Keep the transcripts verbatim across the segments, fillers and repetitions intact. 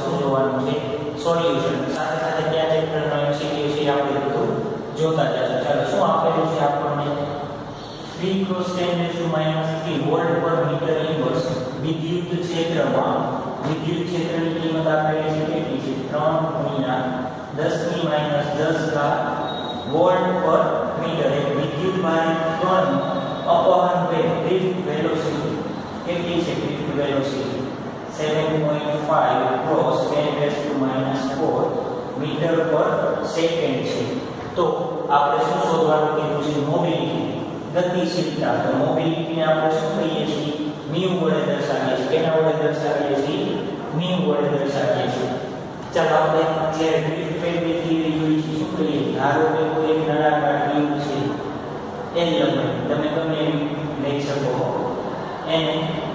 શું જોવાનું છે સોલ્યુશન સાથે સાથે કયા ચેપ્ટરનો એમસીક્યુ છે આપણે બધું જોતા જશું ચાલો શું આપેલું છે આપણને three cross ten raised to minus three volt પર મીટર ઇન્વર્સ વિદ્યુત ક્ષેત્રમાં વિદ્યુત ક્ષેત્રની કિંમત આપેલી છે કેટલી છે ત્રણ ગુણ્યા દસ ની માઈનસ દસ ઘાત વોલ્ટ પર મીટર એક વિદ્યુત ભારિત કણ અપવહન વેગ ડ્રિફ્ટ વેલોસિટી કેટલી છે drift velocity seven point five cross ten raised to minus four metre પર સેકન્ડ છે તો આપણે શું શોધવાનું કીધું છે મોબિલિટી ગતિશીલતા તો મોબિલિટીને આપણે શું કહીએ છીએ mu વડે દર્શાવીએ છીએ કેના વડે દર્શાવીએ છીએ mu વડે દર્શાવીએ છીએ ચાલો આપણે જે ડ્રિફ્ટ વેગની થિયરી જોઈ છે શું કહીએ ધારો કે કોઈ એક નળાકાર ટ્યુબ છે n લંબાઈ તમે ગમે એવી લઈ શકો એને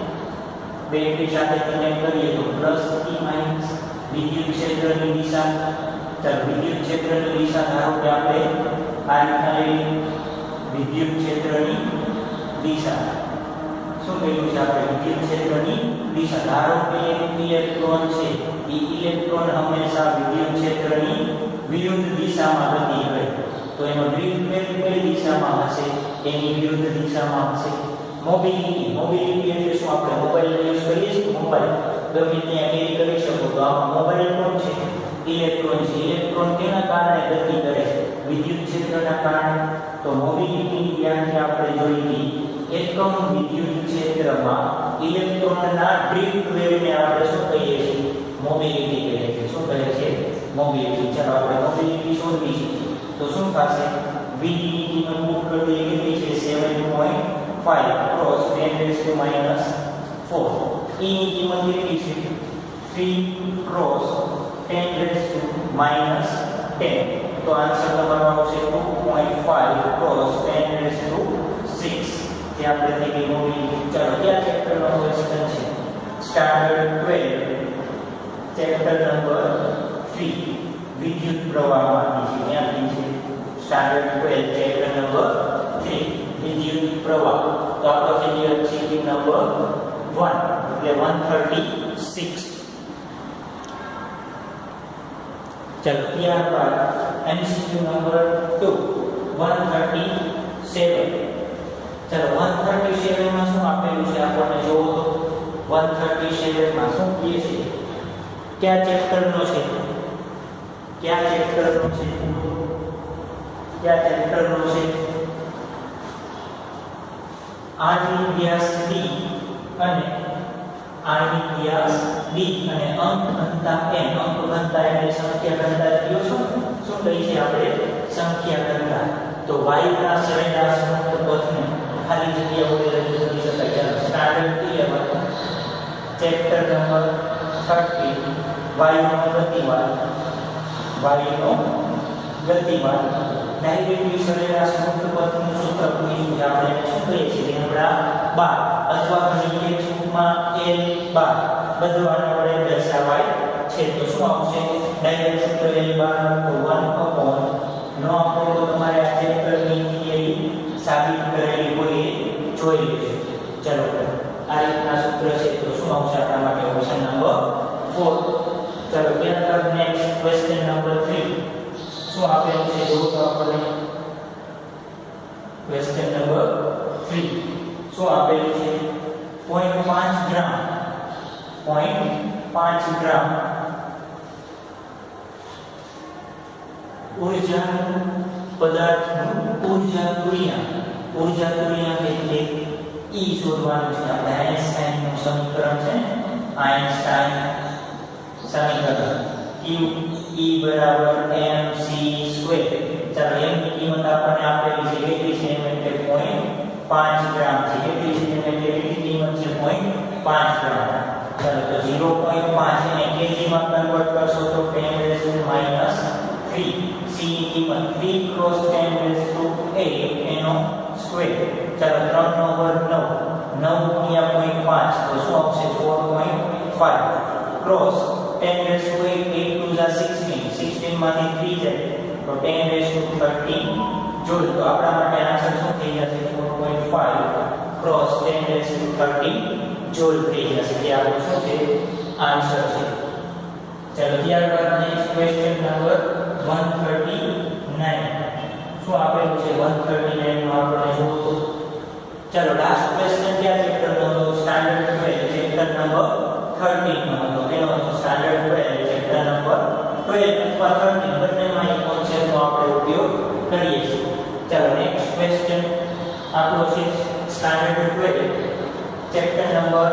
બેટરી સાથે કનેક્ટ કરીએ તો પ્લસ થી માઈનસ વિદ્યુત ક્ષેત્રની દિશા ચાલો વિદ્યુત ક્ષેત્રની દિશા ધારો કે આપણે આ રીતના લઈ વિદ્યુત ક્ષેત્રની દિશા શું કહ્યું છે આપણે વિદ્યુત ક્ષેત્રની દિશા ધારો કે એક ઇલેક્ટ્રોન છે એ ઇલેક્ટ્રોન હંમેશા વિદ્યુત ક્ષેત્રની વિરુદ્ધ દિશામાં ગતિ કરે તો એનો ડ્રિફ્ટ વેગ કઈ દિશામાં હશે એની વિરુદ્ધ દિશામાં હશે મોબિલિટી મોબિલિટી એટલે શું આપણે મોબાઈલ યુઝ કરીએ છીએ મોબાઈલ ગમે ત્યાં કેરી કરી શકો તો આમાં મોબાઈલ કોણ છે ઇલેક્ટ્રોન છે ઇલેક્ટ્રોન કેના કારણે ગતિ કરે છે વિદ્યુત ક્ષેત્રના કારણે તો મોબિલિટીની વ્યાખ્યા આપણે જોઈ હતી એકમ વિદ્યુત ક્ષેત્રમાં ઇલેક્ટ્રોનના ડ્રિફ્ટ વેગને આપણે શું કહીએ છીએ મોબિલિટી કહીએ છીએ શું કહે છે મોબિલિટી ચાલો આપણે મોબિલિટી શોધવી છે તો શું થશે v ની કિંમત મૂક કરી દઈએ કેટલી છે seven point five cross ten raised to minus four e ની કિંમત કેટલી છે three cross ten raised to minus ten તો આન્સર તમારો આવશે two point five cross ten raised to six જે આપણે થઈ ગઈ મોબિલિટી ચાલો કયા ચેપ્ટરનો ક્વેશ્ચન છે standard twelve chapter number three વિદ્યુત પ્રવાહમાંથી છે ક્યાંથી છે standard twelve chapter number three વિદ્યુત પ્રવાહ તો આપણો છે જે એમસીક્યુ નંબર one એટલે one thirty-six ચલો ત્યારબાદ MCQ number two one thirty-seven ચલો one thirty-seven માં શું આપેલું છે આપણને જોવો તો one thirty-seven માં શું કહે છે કયા ચેપ્ટરનો છે કયા ચેપ્ટરનો છે કયા ચેપ્ટરનો છે આની વ્યાસ d અને આની વ્યાસ d અને અંક ઘનતા n અંક ઘનતા એટલે સંખ્યા ઘનતા કયો છો શું કહી છે આપણે સંખ્યા ઘનતા તો y ના સરેરાશ મુક્ત પથને ખાલી જગ્યા વડે રજૂ કરી શકાય ચાલો standard eleven chapter number thirty y નો ગતિવાદ y નો ગતિવાદ ડાયરેક્ટલી સરેરાશ મુક્ત પથનું સૂત્ર પૂછ્યું છે આપણે શું કહીએ છીએ લેમ્બડા બાર અથવા ઘણી એક સૂત્રમાં l બાર બધું આના વડે દર્શાવાય છે તો શું આવશે ડાયરેક્ટ સૂત્ર l બાર તો one upon નો આપો તો તમારે આ ચેપ્ટરની થિયરી સાબિત કરેલી હોય એ જોઈ લેજો ચલો આ રીતના સૂત્ર છે તો શું આવશે આપણા માટે ઓપ્શન નંબર four ચલો ત્યારબાદ નેક્સ્ટ ક્વેશ્ચન નંબર three શું આપેલું છે જો તો આપણે ક્વેશ્ચન નંબર three શું આપેલું છે zero point five ગ્રામ zero point five ગ્રામ ઊર્જા પદાર્થનું ઊર્જા તુલ્યાંક ઊર્જા તુલ્યાંક એટલે E શોધવાનું છે આપણે આઈન્સ્ટાઈનનું સમીકરણ છે આઈન્સ્ટાઈન સમીકરણ Q E બરાબર mc સ્ક્વેર ચાલો m ની કિંમત આપણને આપેલી છે કેટલી છે m એટલે zero point five ગ્રામ છે કેટલી છે m એટલે કેટલી કિંમત છે zero point five ગ્રામ ચાલો તો zero point five ને કેજી માં કન્વર્ટ કરશો તો ten raised to minus three c ની કિંમત three cross ten raised to eight એનો સ્ક્વેર ચાલો ત્રણ નો વર્ગ નવ નવ ગુણ્યા zero point five તો શું આવશે four point five cross ten raised to eight eight two is sixteen sixteen માંથી three જાય તો ten raised to thirteen જોડ તો આપણા માટે આન્સર શું થઈ જશે four point five cross ten raised to thirteen જોડ થઈ જશે જે આપણો શું છે આન્સર છે चलो ત્યારબાદ next question number one thirty-nine શું આપેલું છે one thirty-nine માં આપણે જોવો ચલો લાસ્ટ ક્વેશ્ચન ક્યાં ચેપ્ટર નો હતો standard twelve chapter number thirteen નો હતો એનો હતો standard twelve chapter number twelve અથવા thirteen બંનેમાં એક કોન્સેપ્ટનો આપણે ઉપયોગ કરીએ છીએ ચલો નેક્સ્ટ ક્વેશ્ચન આપણો છે standard twelve chapter number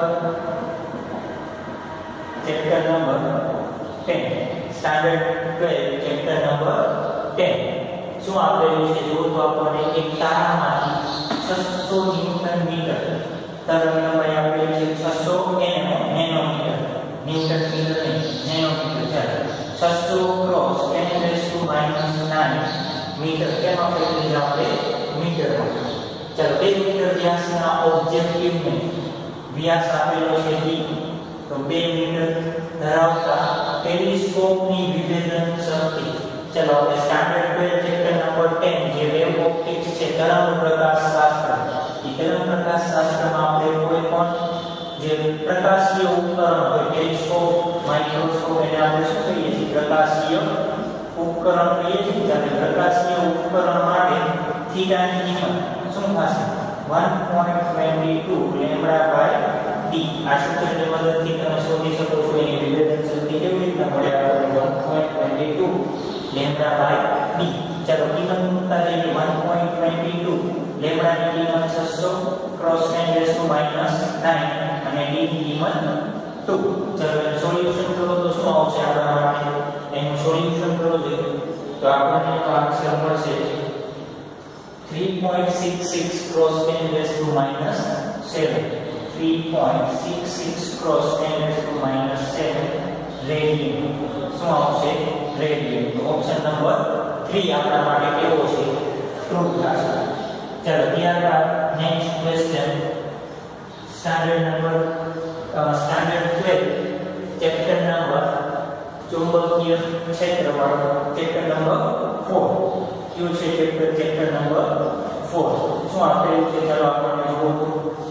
chapter number ten standard twelve chapter number ten શું આપેલું છે જો તો આપણને એક તારામાંથી છસો ન્યૂટન મીટર તરંગ લંબાઈ આપેલી છે છસો નેનોમીટર ન્યૂટન મીટર નહીં નેનોમીટર ચાલો છસો cross ten raised to minus nine metre કેમાં ફેરવી આપણે મીટરમાં ચાલો બે મીટર વ્યાસના ઓબ્જેક્ટિવને વ્યાસ આપેલો છે d તો બે મીટર ધરાવતા ટેલિસ્કોપની વિભેદન શક્તિ ચલો આપણે standard twelve chapter number ten જે વેવ ઓપ્ટિક્સ છે તરંગ પ્રકાશ શાસ્ત્ર એ તરંગ પ્રકાશ શાસ્ત્રમાં આપણે કોઈ પણ જે પ્રકાશીય ઉપકરણ હોય ટેલિસ્કોપ માઇક્રોસ્કોપ એને આપણે શું કહીએ છીએ પ્રકાશીય ઉપકરણ કહીએ છીએ જ્યારે પ્રકાશીય ઉપકરણ માટે થીટાની કિંમત શું થશે one point two two lambda by d આ સૂત્રની મદદથી તમે શોધી શકો છો એની વિભેદન શક્તિ કેવી રીતના મળે આપણે one point two two lambda by d ચાલો કિંમત મૂકતા જઈએ one point two two લેમ્બડાની કિંમત છસો cross ten raised to minus nine અને d ની કિંમત two ચાલો સોલ્યુશન કરો તો શું આવશે આપણા માટે એનું સોલ્યુશન કરો જોઈએ તો આપણને તો આન્સર મળશે three point six six cross ten raised to minus seven three point six six cross ten raised to minus seven radian શું આવશે રેડિયન તો ઓપ્શન નંબર three આપણા માટે કેવો છે ટ્રુ થશે ચલો ત્યારબાદ next question standard number standard twelve chapter number ચુંબકીય ક્ષેત્રવાળો ચેપ્ટર નંબર four કયું છે ચેપ્ટર ચેપ્ટર નંબર four શું આપેલું છે ચાલો આપણે જોવો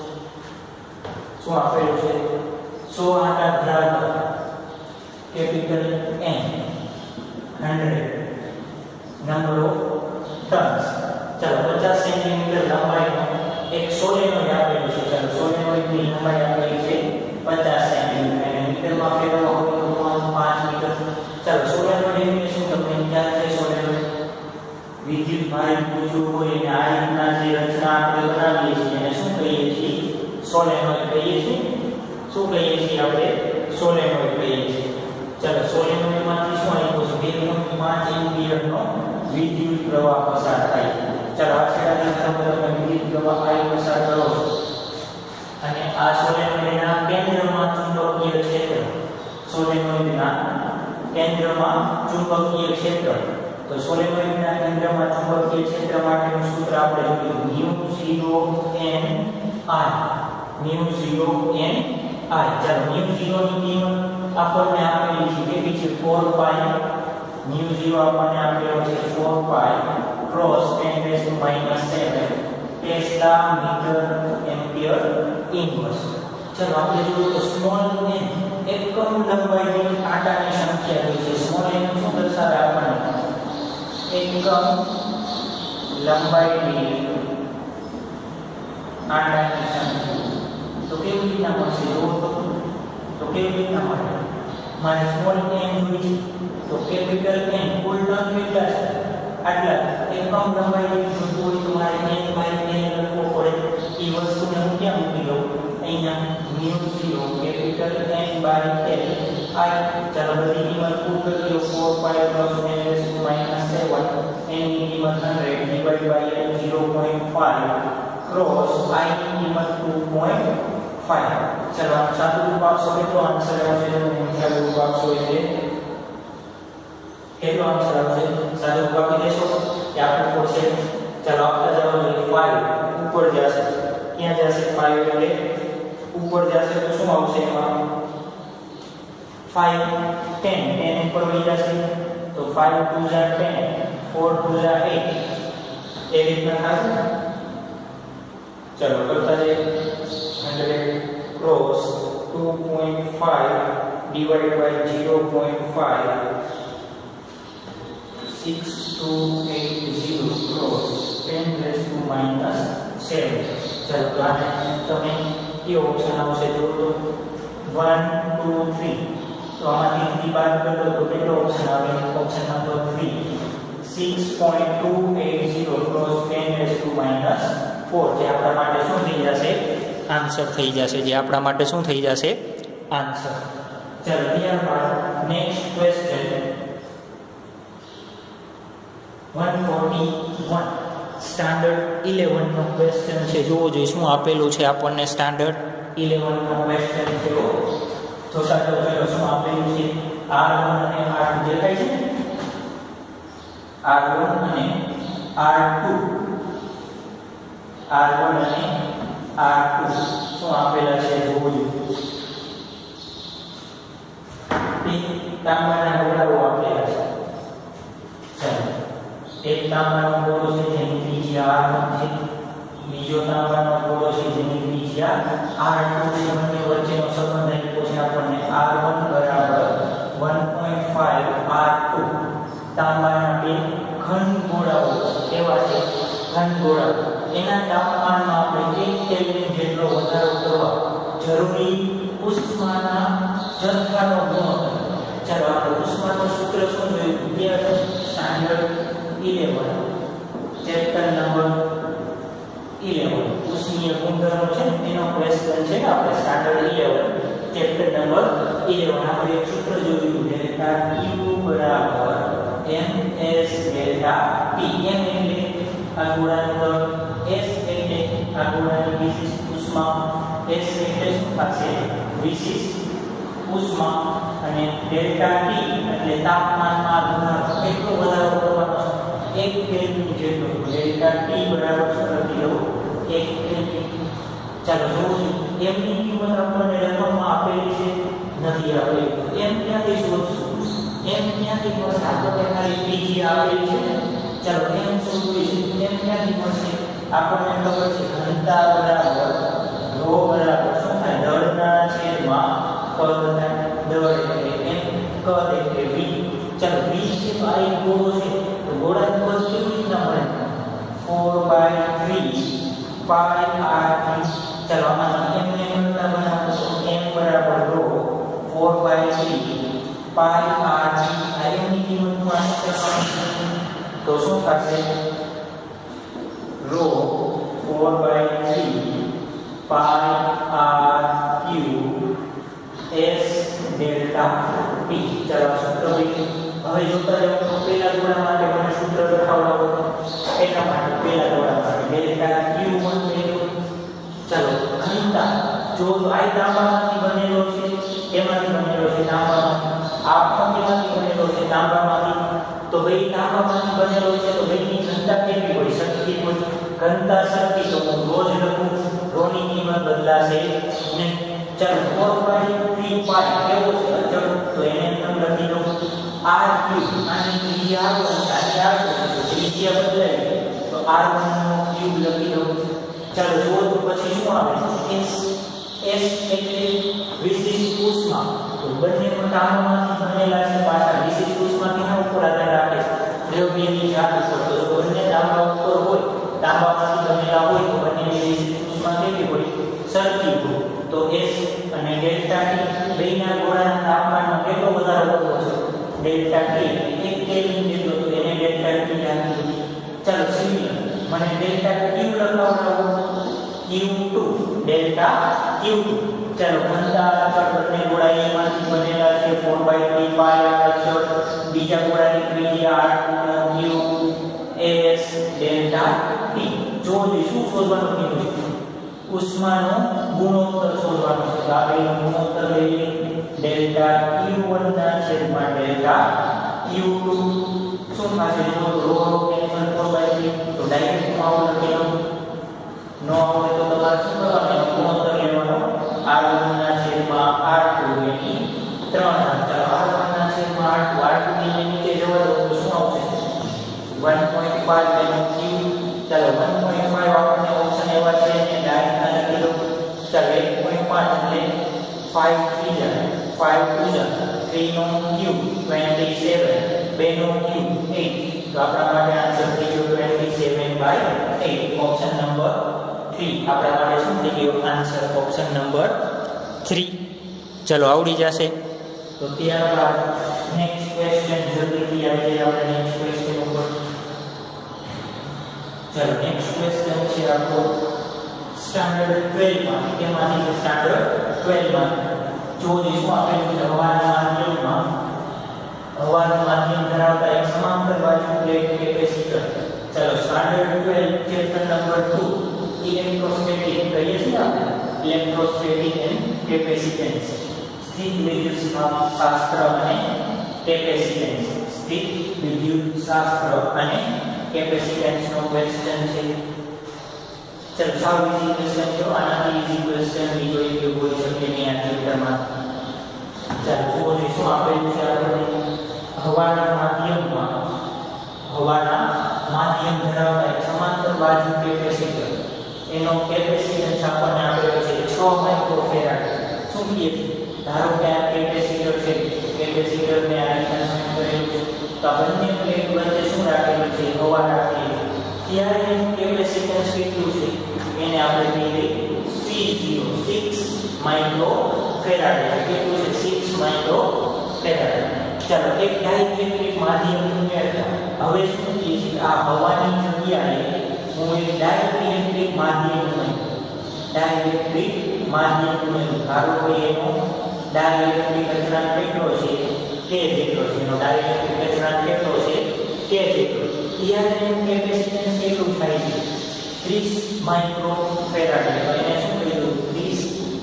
શું આપેલું છે સો આટા ધરાવતા capital N hundred number of turns ચાલો પચાસ સેન્ટીમીટર લંબાઈનો એક સોલેનોઇડ આપેલું છે ચાલો સોલેનોઇડની લંબાઈ આપેલી છે પચાસ સેન્ટીમીટર અને મીટરમાં ફેરવવા હોય તો પાંચ મીટર ચાલો સોલેનોઇડ એટલે શું તમને ખ્યાલ છે સોલેનોઇડ વિદ્યુત ભારે પૂછવું હોય અને આ રીતના જે રચના આપણે બનાવીએ છીએ એને શું કહીએ છીએ સોલેનોઇડ કહીએ છીએ શું કહીએ છીએ આપણે સોલેનોઇડ કહીએ છીએ ચાલો સોલેનોઇડમાંથી શું આવ્યું છે બે પોઈન્ટ પાંચ એમ્પિયરનો વિદ્યુત પ્રવાહ પસાર થાય ચાલો આ છેડાની તરફ તમે વિદ્યુત પ્રવાહ આઈ પસાર કરો છો અને આ સોલેનોઇડના કેન્દ્રમાં ચુંબકીય ક્ષેત્ર સોલેનોઇડના કેન્દ્રમાં ચુંબકીય ક્ષેત્ર તો સોલેનોઇડના કેન્દ્રમાં ચુંબકીય ક્ષેત્ર માટેનું સૂત્ર આપણે જોયું mu zero n I mu zero n I ચાલો mu zero ની કિંમત આપણને આપેલી છે કેટલી છે four pi mu zero આપણને આપેલો છે four pi cross ten raised to minus seven tesla metre ampere inverse ચાલો આપણે જોઈએ તો સ્મોલ n એકમ લંબાઈની આટાની સંખ્યા હોય છે સ્મોલ n શું દર્શાવે આપણને એકમ લંબાઈની આટાની સંખ્યા તો કેવી રીતના મળશે જો તો કેવી રીતના મળે મારે સ્મોલ n જોઈએ છે તો કેપિટલ N કુલ ટર્મ કેટલા છે આટલા એકમ લંબાઈની જોતું હોય તો મારે n બાય n લખવો પડે એ વસ્તુને હું ક્યાં મૂકી દઉં અહીંયા mu zero capital N by L I ચાલો બધી કિંમત પુટ કરી દો four pi plus ten raised to minus seven n ની કિંમત one hundred divided by L zero point five cross I ની કિંમત two point five ચાલો આ સાદું રૂપ આપશો કેટલો આન્સર આવશે તમને ખ્યાલ રૂપ આપશો એટલે કેટલો આન્સર આવશે સાદું રૂપ આપી દેશો કે આપણું પડશે ચાલો આપતા જવા જોઈએ five ઉપર જશે ક્યાં જશે five એટલે ઉપર જશે તો શું આવશે એમાં five ten ten ઉપર વહી જશે તો five two are ten four two are eight એ રીતના થશે ચલો કરતા જઈએ one hundred cross two point five divided by zero point five six two eight zero cross ten raised to minus seven. चलो तो आने तमे ये ऑप्शन आवशे जो तो one two three तो आमाथी थ्री बाद करो तो કેટલો ઓપ્શન આવે option number three six point two eight zero cross ten raised to minus four જે આપણા માટે શું થઈ જશે આન્સર થઈ જશે જે આપણા માટે શું થઈ જશે આન્સર. ચલો ત્યારબાદ next question one forty-one standard eleven નો ક્વેશ્ચન છે. જોવો જોઈએ શું આપેલું છે આપણને. સ્ટાન્ડર્ડ eleven નો ક્વેશ્ચન છે. જોતા તો ચલો શું આપેલું છે R one અને R two દેખાય છે R one અને R two R one અને R two શું આપેલા છે જોવો જોઈએ. તે તાંબાના ગોળાઓ આપેલા છે. ચાલો એક તાંબાનો ગોળો છે જેની ત્રિજ્યા R one છે, બીજો તાંબાનો ગોળો છે જેની ત્રિજ્યા R two છે. બંને વચ્ચેનો સંબંધ આપ્યો છે આપણને R one બરાબર one point five R two. તાંબાના બે ઘન ગોળાઓ કેવા છે ઘન ગોળાઓ. એના તાપમાનમાં આપણે એક કેલ્વિન જેટલો વધારો કરવા જરૂરી ઉષ્માના જથ્થાનો ગુણોત્તર. ચાલો આપણે ઉષ્માનું સૂત્ર શું જોયું વિદ્યાર્થી standard eleven chapter number eleven ઉષ્મીય ગુણધર્મો છે એનો ક્વેશ્ચન છે. આપણે standard eleven chapter number eleven આપણે એક સૂત્ર જોયું ડેલ્ટા Q બરાબર ms ડેલ્ટા T. m એટલે આ ગોળાનું દળ, s એટલે આ ગોળાની વિશિષ્ટ ઉષ્મા, s એટલે શું થશે વિશિષ્ટ ઉષ્મા અને ડેલ્ટા T એટલે તાપમાનમાં વધારો. કેટલો વધારો કરવાનો છે એક કેલ્વિન જેટલો. ડેલ્ટા T બરાબર શું લખી દઉં એક કેલ્વિન. ચાલો જોવું m ની કિંમત આપણને રકમમાં આપેલી છે નથી આપેલી. m ક્યાંથી શોધશું m ક્યાંથી મળશે આપણને ખાલી ત્રિજ્યા આપેલી છે. ચાલો m શોધવી છે m ક્યાંથી મળશે આપણને ખબર છે ઘનતા બરાબર rho બરાબર શું થાય દળના છેદમાં કદ થાય. દળ એટલે m કદ એટલે v. ચાલો v છે તો આ એક ગોળો છે તો ગોળાનું કદ કેવી રીતના મળે four by three pi r three. ચાલો આમાં m ને ઘનતા બનાવો તો m બરાબર rho four by three pi r three. આ m ની કિંમતનું આન્સર તો શું થશે rho four by three pi r cube s delta t. ચાલો સૂત્ર લખી. હવે જોતા જાઓ તો પહેલા ગોળા માટે મને સૂત્ર લખાવડાવો તો એટલા માટે પહેલા ગોળા માટે ડેલ્ટા ક્યુ વન મેળવો. ચાલો ઘનતા જો આ તાંબામાંથી બનેલો છે એમાંથી બનેલો છે તાંબામાંથી. આ પણ એમાંથી બનેલો છે તાંબામાંથી. તો ભાઈ તાંબામાંથી બનેલો છે તો ભાઈની ઘનતા કેટલી હોય સરખી હોય. ઘનતા સરખી તો હું રોજ લખું rho ની કિંમત બદલાશે નહીં. ચાલો four by three pi કેવો છે અચળ તો એને એમ લખી દઉં r cube. આની ત્રિજ્યા r one આની r two ત્રિજ્યા બદલાય તો r one નો ક્યુબ લખી દઉં. ચાલો જુઓ તો પછી શું આવે s s એટલે વિશિષ્ટ ઉષ્મા. તો બંને તાંબામાંથી બનેલા છે પાછા વિશિષ્ટ ઉષ્મા કેના ઉપર આધાર રાખે દ્રવ્યની જાત ઉપર. તો જો બંને તાંબા ઉપર હોય તાંબામાંથી બનેલા હોય તો બંનેની વિશિષ્ટ ઉષ્મા કેવી હોય સરખી હોય. તો s અને ડેલ્ટા t બેના ગોળાના તાપમાનમાં કેટલો વધારો થતો છે ડેલ્ટા t એક કેલ્વિન જેટલો. તો એને ડેલ્ટા t રાખી દઈએ. ચાલો સિમિલર મને ડેલ્ટા q લખાવડાવો Q two delta Q two. ચાલો ઘનતા અચળ બંને ગોળા એમાંથી બનેલા છે four by three pi r અચળ. બીજા ગોળાની ત્રિજ્યા r two s delta t. જો શું શોધવાનું કીધું છે ઉષ્માનો ગુણોત્તર શોધવાનો છે. તો આપણે ગુણોત્તર લઈએ ડેલ્ટા Q one ના છેદમાં ડેલ્ટા Q two શું થશે જો rho cancel four by three તો ડાયરેક્ટ માં આવું લખી દઉં. નો આવે તો તમારે શું કરવાનું ગુણોત્તર લેવાનો r one ના છેદમાં r two એની ત્રણ. ચાલો r one ના છેદમાં r two r two ની નીચે જવા દો તો શું આવશે one point five એનો ક્યુબ. ચાલો one point five આપણને ઓપ્શન એવા છે ને ડાયરેક્ટ લખી દો. ચાલો one point five એટલે five ત્રીજા five two જા three નો ક્યુબ twenty-seven બે નો ક્યુબ eight તો આપણા માટે આન્સર થઈ ગયો twenty-seven by eight option number three આપણા માટે શું થઈ ગયો આન્સર ઓપ્શન નંબર three ચલો આવડી જશે તો ત્યારબાદ નેક્સ્ટ ક્વેશ્ચન જલ્દીથી આવી જાય આપણે નેક્સ્ટ ક્વેશ્ચન ઉપર ચલો નેક્સ્ટ ક્વેશ્ચન છે આપણો સ્ટાન્ડર્ડ twelve માં કેમાંથી છે સ્ટાન્ડર્ડ twelve માં જો દેશમાં આપેલું છે હવાના માધ્યમમાં હવાનું માધ્યમ ધરાવતા એક સમાંતર બાજુ પ્લેટ કેપેસિટર ચલો standard twelve chapter number two electrostatic કહીએ છીએ આપણે ઇલેક્ટ્રોસ્ટેટિક એન્ડ કેપેસિટન્સ સ્થિત વિદ્યુત શાસ્ત્ર અને કેપેસિટન્સ સ્થિત વિદ્યુત શાસ્ત્ર અને કેપેસિટન્સ નો ક્વેશ્ચન છે ચલો સાવ ઇઝી ક્વેશ્ચન છે આનાથી ઇઝી ક્વેશ્ચન બીજો એક હોઈ શકે નહીં આ ચેપ્ટરમાં ચાલો જો શું આપેલું છે આપણે હવાના માધ્યમમાં હવાના માધ્યમ ધરાવતા એક સમાંતર બાજુ કેપેસિટર એનો કેપેસિટન્સ આપણને આપેલો છે છ માઇક્રોફેરાડ શું કહીએ છીએ ધારો કે આ કેપેસિટર છે કેપેસિટરને આ રીતે કનેક્ટ કરેલું છે તો આ બંને પ્લેટ વચ્ચે શું રાખેલું છે હવા રાખેલી છે ત્યારે એનું કેપેસિટન્સ કેટલું છે એને આપણે કહીએ C zero six માઇક્રોફેરાડ કેટલું છે six માઇક્રોફેરાડ ચાલો એક ડાઇલેક્ટ્રિક માધ્યમ ઉમેરતા હવે શું કહીએ છીએ આ હવાની જગ્યાએ હું એક ડાઇલેક્ટ્રિક માધ્યમ ઉમેરું ડાઇલેક્ટ્રિક માધ્યમ ઉમેરું ધારો કે એનો ડાઇલેક્ટ્રિક અચળાંક કેટલો છે k જેટલો છે એનો ડાઇલેક્ટ્રિક અચળાંક કેટલો છે k જેટલો ત્યારે એનું કેપેસિટન્સ કેટલું થાય છે ત્રીસ માઇક્રોફેરાડ એટલે એને શું કીધું ત્રીસ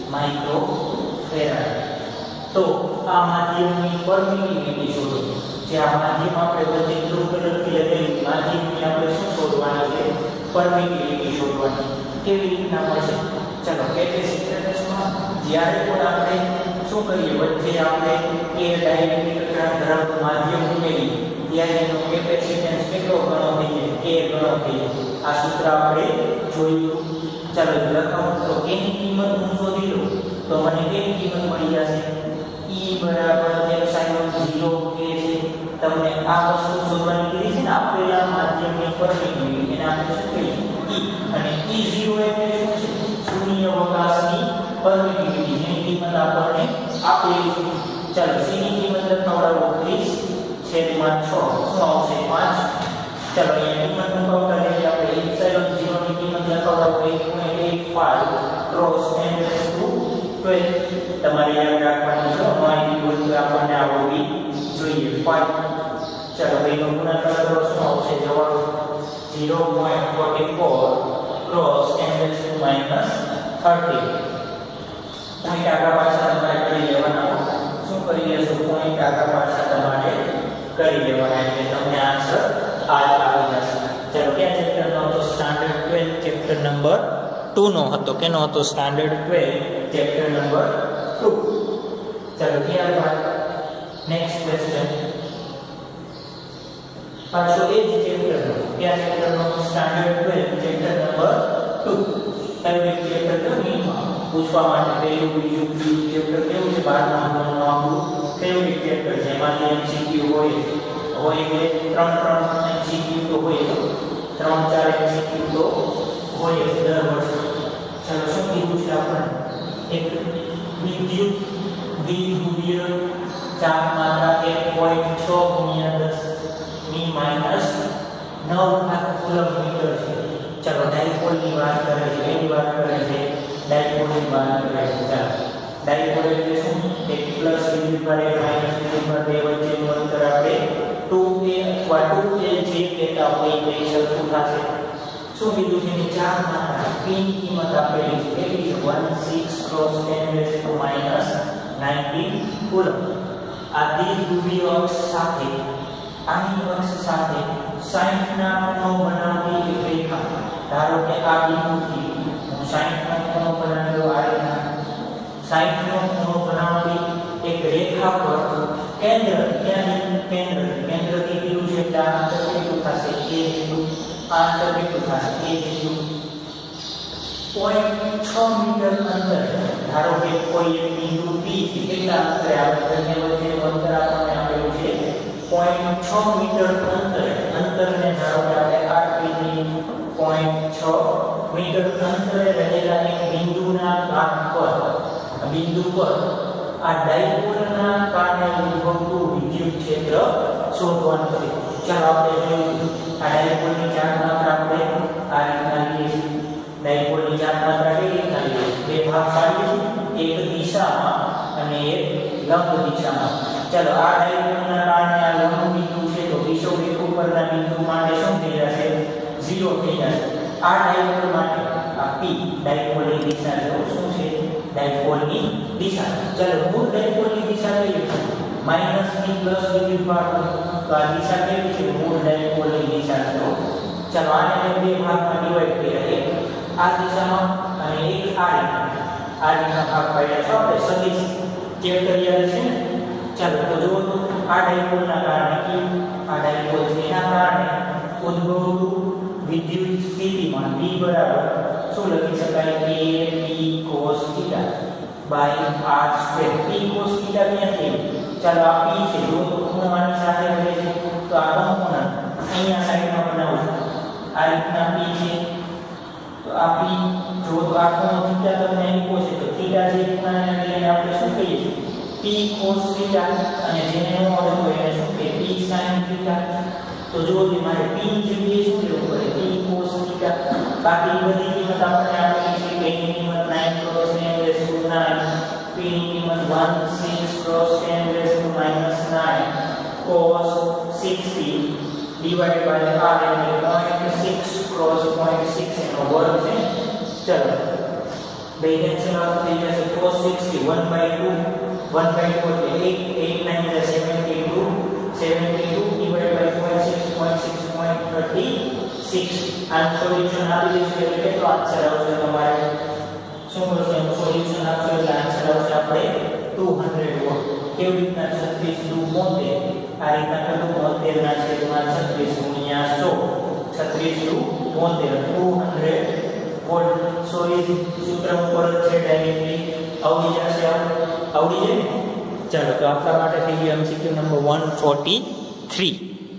માઇક્રોફેરાડ તો આ માધ્યમની પરમિટિવિટી શોધો જે આ માધ્યમ આપણે વચ્ચે બ્લુ કલરથી લખેલું માધ્યમની આપણે શું શોધવાની છે પરમિટિવિટી શોધવાની કેવી રીતના મળશે ચલો કેપેસિટન્સમાં જ્યારે પણ આપણે શું કરીએ વચ્ચે આપણે કે ડાઇલેક્ટ્રિક અચળાંક ધરાવતું માધ્યમ ઉમેરીએ ત્યારે એનો કેપેસિટન્સ કેટલો ગણો થઈ જાય કે ગણો થઈ જાય આ સૂત્ર આપણે જોયું ચાલો લખાવું તો k ની કિંમત હું શોધી લઉં તો મને k ની કિંમત મળી જશે E બરાબર એપ્સિલોન zero k છે તમને આ વસ્તુ શોધવાની કીધી છે ને આપેલા માધ્યમની પરમિટિવિટી એને આપણે શું કહીએ E અને E zero એટલે શું છે શૂન્ય અવકાશની પરમિટિવિટી જેની કિંમત આપણને આપેલી છે ચાલો C ની કિંમત લખાવડાવો ત્રીસ છેદમાં છ શું આવશે પાંચ ચાલો અહીંયા કિંમત મુકાવતા જઈએ આપણે એપ્સિલોન zero ની કિંમત લખાવડાવો એક point eight five cross ten raised to twelve તમારે યાદ રાખવાનું છે માહિતી બધું આપણને આવડવી જોઈએ પાંચ ચાલો ભાઈનો ગુણાકાર કરો શું આવશે જવાબ zero point four four cross ten raised to minus thirty point આગળ પાછળ તમારે કરી લેવાના શું કરી લેશો પોઈન્ટ આગળ પાછળ તમારે કરી લેવાના એટલે તમને આન્સર આ આવી જશે ચાલો કયા ચેપ્ટરનો હતો standard twelve chapter number two નો હતો કેનો હતો standard twelve chapter number two ચાલો ત્યારબાદ નેક્સ્ટ ક્વેશ્ચન પાછો એ જ ચેપ્ટરનો કયા ચેપ્ટરનો standard twelve chapter number two favourite chapter કેવું પૂછવા માટે પહેલું બીજું ત્રીજું ચેપ્ટર કેવું છે બારમા ધોરણનું આપણું ફેવરિટ ચેપ્ટર છે એમાંથી એમસીક્યુ હોય હોય એટલે ત્રણ ત્રણ એમસીક્યુ તો હોય ત્રણ ચાર એમસીક્યુ તો હોય દર વર્ષે ચાલો શું કીધું છે આપણે એક વિદ્યુત દ્વિધ્રુવીય ચાર માત્રા એક પોઈન્ટ છ ગુણ્યા દસ ની માઇનસ નવ ઘાત કુલમ મીટર છે ચાલો ડાયપોલની વાત કરે છે એની વાત કરે છે ડાયપોલની વાત કરે છે ચાલો ડાયપોલ એટલે શું એક પ્લસ વિદ્યુત પર એક માઈનસ વિદ્યુત પર બે વચ્ચેનું અંતર આપણે two a અથવા two a જે કહેતા હોય તે સરખું થશે શું કીધું છે ની ચાર માત્રા p ની કિંમત આપેલી છે કેટલી છે sixteen cross ten raised to minus nineteen coulomb આ દ્વિધ્રુવીય અક્ષ સાથે આની અક્ષ સાથે સાઈઠ ના ખૂણો બનાવતી એક રેખા ધારો કે આ બિંદુથી હું સાઈઠ નો ખૂણો બનાવેલો આ રેખા સાઈઠ નો ખૂણો બનાવતી એક રેખા પર કેન્દ્ર ક્યાં કેન્દ્ર કેન્દ્રથી કેટલું છે એટલે આ અંતર કેટલું થશે a જેટલું આ અંતર કેટલું થશે a જેટલું પોઈન્ટ છ મીટર અંતર ધારો કે કોઈ એક બિંદુ P થી કેટલા અંતરે આવે બંને વચ્ચેનું અંતર આપણને આપેલું છે પોઈન્ટ છ મીટર અંતરે અંતરને ધારો કે આપણે આઠ મીમી પોઈન્ટ છ મીટર અંતરે રહેલા એક બિંદુના કાન પર બિંદુ પર આ ડાયપોલના કારણે ઉદ્ભવતું વિદ્યુત ક્ષેત્ર શોધવાનું છે. ચાલો આપણે જોયું આ ડાયપોલની ચાર માત્રા આપણે આ રીતના લઈએ. ડાયપોલની ચાર માત્રા કઈ રીતના લઈએ? બે ભાગ પાડીએ, એક દિશામાં અને એક લંબ દિશામાં. ચાલો આ ડાયપોલના કારણે આ લંબ બિંદુ છે તો વિષુવવૃત્ત ઉપરના બિંદુ માટે શું થઈ જશે? ઝીરો થઈ જશે. આ ડાયપોલ માટે આ P ડાયપોલની દિશા જો શું છે? ડાયપોલની દિશા. ચાલો મૂળ ડાયપોલની દિશા કઈ છે? માઈનસ થી પ્લસ વિદ્યુત ભાગ. તો આ દિશા કેવી છે? મૂળ ડાયપોલની દિશા છે. ચાલો આને બે ભાગમાં ડિવાઈડ કર્યા, એક આ દિશામાં અને એક આ રીતના. આ રીતના ભાગ પાડ્યા છે આપણે સદિશ ચેપ્ટર યાદ છે ને. ચાલો તો જુઓ તો આ ડાયપોલના કારણે કે આ ડાયપોલ છે એના કારણે ઉદ્ભવતું વિદ્યુત સ્થિતિમાન B બરાબર શું લખી શકાય? K P cos theta by r square. P cos theta ક્યાંથી? ચાલો આ P છે જો તો ખૂણો આની સાથે રહે છે તો આ કોમ્પોનન્ટ અહીંયા સાઈડમાં બનાવું છું. આ રીતના P છે તો આ P જો તો આ ખૂણો theta તમને આપ્યો છે તો theta જે ખૂણાને લઈને આપણે શું કહીએ છીએ? P cos theta. અને જેને ન આવડે તો એને શું કહીએ? P sin theta. તો જો કે મારે P ની જગ્યાએ શું લેવું પડે? P cos theta. બાકી બધી કિંમત આપણે આપેલી છે. K ની કિંમત nine cos ten raised to nine, P ની કિંમત one six cos ten raised to minus nine cos sixty divided by r એટલે zero point six cos zero point six એનો વર્ગ છે. ચલો બે કેન્સલ આઉટ થઈ જશે. cos sixty one by two one by two એટલે eight eight nine is seventy-two seventy-two divided by zero point six zero point six zero point three six. આ solution આપી દઈશું એટલે કેટલો આન્સર આવશે તમારે? શું કરશો? એનું સોલ્યુશન આપશો એટલે આન્સર આવશે આપણે two hundred વોટ. કેવી રીતના? છત્રીસ દુ બોતેર. આ રીતના કરું બોતેર ના છેદમાં છત્રીસ ગુણ્યા સો. છત્રીસ દુ બોતેર two hundred વોટ. સોરી સૂત્ર ઉપર જ છે ડાયરેક્ટલી આવડી જશે. આવડી જાય ને? ચાલો તો આપણા માટે થઈ ગયું એમસીક્યુ નંબર one forty-three.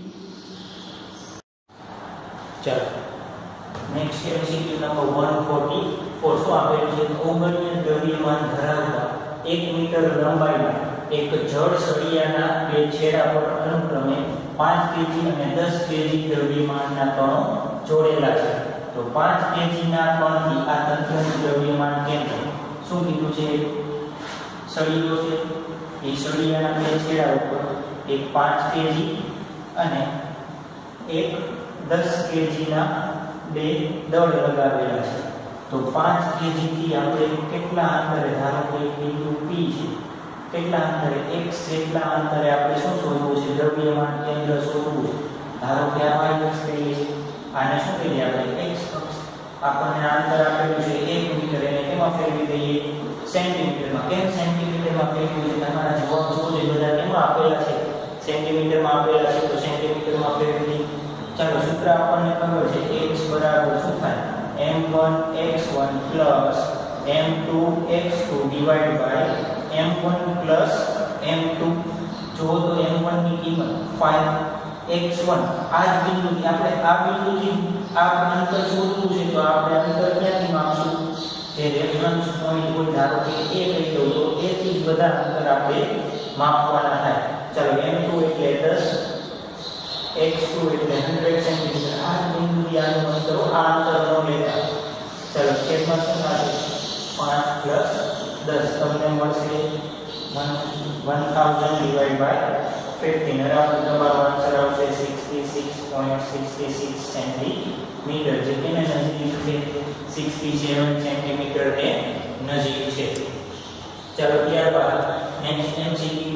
ચાલો next MCQ number one forty-four. શું આપેલું છે? ઓગણ્ય દ્રવ્યમાન ધરાવતા એક મીટર લંબાઈના એક જળ સળિયાના બે છેડા પર અનુક્રમે પાંચ કેજી અને દસ કેજી દ્રવ્યમાનના કણો જોડેલા છે. તો પાંચ કેજી ના કણથી આ તંતુનું દ્રવ્યમાન કેન્દ્ર શું કીધું છે? સળિયો છે. એ સળિયાના બે છેડા ઉપર એક પાંચ કેજી અને એક દસ કેજી ના બે દળ લગાવેલા છે. તો પાંચ કેજી થી આપણે કેટલા અંતરે ધારો કે બિંદુ P છે કેટલા અંતરે x જેટલા અંતરે આપણે શું શોધવું છે? દ્રવ્યમાન કેન્દ્ર શોધવું છે. ધારો કે આ y અક્ષ કહીએ છીએ, આને શું કહીએ આપણે? x અક્ષ. આપણને અંતર આપેલું છે એક મીટર, એને કેમાં ફેરવી દઈએ? સેન્ટીમીટરમાં. કેમ સેન્ટીમીટરમાં ફેરવ્યું છે? તમારા જવાબ જોજો બધા કેમાં આપેલા છે? સેન્ટીમીટરમાં આપેલા છે તો સેન્ટીમીટરમાં ફેરવી દઈએ. ચાલો સૂત્ર આપણને ખબર છે x બરાબર શું થાય? m one x one plus m two x two divided by m one plus m two. જો તો m one ની કિંમત five x one. આ જ બિંદુથી આપણે આ બિંદુથી આ અંતર શોધવું છે તો આપણે અંતર ક્યાંથી માપશું? જે રેફરન્સ પોઈન્ટ હોય ધારો કે a કહી દઉં તો a થી જ બધા અંતર આપણે માપવાના થાય. ચાલો m two એટલે દસ, x two એટલે hundred સેન્ટીમીટર. આ બિંદુથી આનું અંતર આ અંતર ન લેતા. ચાલો છેદમાં શું થશે? પાંચ પ્લસ દસ તમને મળશે one thousand divided by fifteen. Around તમારો આન્સર આવશે sixty-six point six six centimetre. જે કે નજીક છે sixty-seven સેન્ટીમીટર ને નજીક છે. ચાલો ત્યારબાદ next MCQ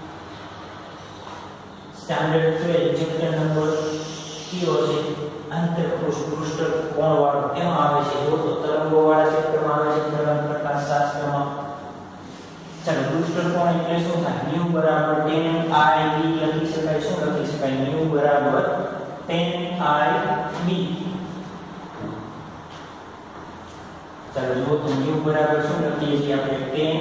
standard twelve chapter number કયો છે? આંતરપૃષ્ઠ પૃષ્ઠ કોણ વાળો કેમાં આવે છે? જો તો તરંગો વાળા ચેપ્ટરમાં આવે છે, તરંગ પ્રકાશ શાસ્ત્રમાં. ચાલો પૃષ્ઠ કોણ એટલે શું થાય? mu બરાબર tan i b લખી શકાય. શું લખી શકાય? mu બરાબર tan i b. ચાલો જો તો mu બરાબર શું લખીએ છીએ આપણે tan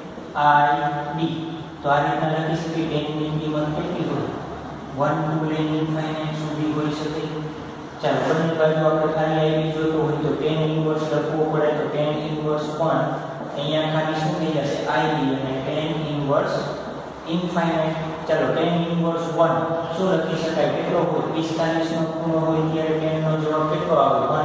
I d તો આ રીતના લખી શકીએ tan ની કિંમત કેટલી હોય one to ln infinite સુધી હોઈ શકે ચાલો બંને બાજુ આપણે ખાલી I d જોતો હોય તો tan ઇન્વર્સ લખવો પડે તો tan ઇન્વર્સ પણ અહીંયા ખાલી શું થઈ જશે I d અને tan ઇન્વર્સ infinite ચાલો tan ઇન્વર્સ one શું લખી શકાય કેટલો હોય પિસ્તાલીસ નો ખૂણો હોય ત્યારે tan નો જવાબ કેટલો આવે one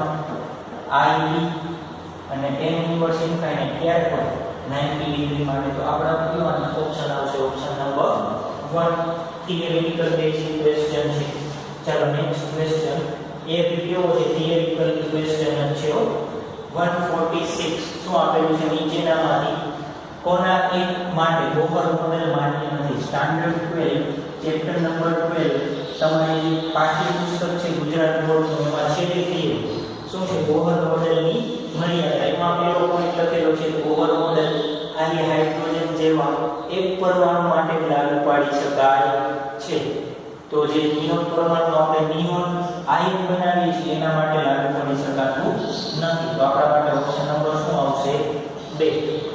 I d અને tan ઇન્વર્સ infinite ક્યારે હોય ninety ડિગ્રી માટે તો આપણા કયો ઓપ્શન આવશે option number one theoretical basic question છે ચાલો નેક્સ્ટ ક્વેશ્ચન એ કેવો છે theoretical question છે one forty-six શું આપેલું છે નીચેનામાંથી કોના એક માટે બોહર મોડેલ માન્ય નથી standard twelve chapter number twelve તમારી જે પાઠ્યપુસ્તક છે ગુજરાત બોર્ડનું એમાં છેલ્લી થિયરી શું છે બોહર મોડેલની મર્યાદા એમાં પેલો પોઈન્ટ લખેલો છે બોહર મોડેલ ખાલી હાઇડ્રોજન જેવા એક પરમાણુ માટે લાગુ પાડી શકાય છે તો જે નિયોન પરમાણુ આપણે નિયોન આયન બનાવીએ છીએ એના માટે લાગુ પાડી શકાતું નથી તો આપણા માટે ઓપ્શન નંબર શું આવશે બે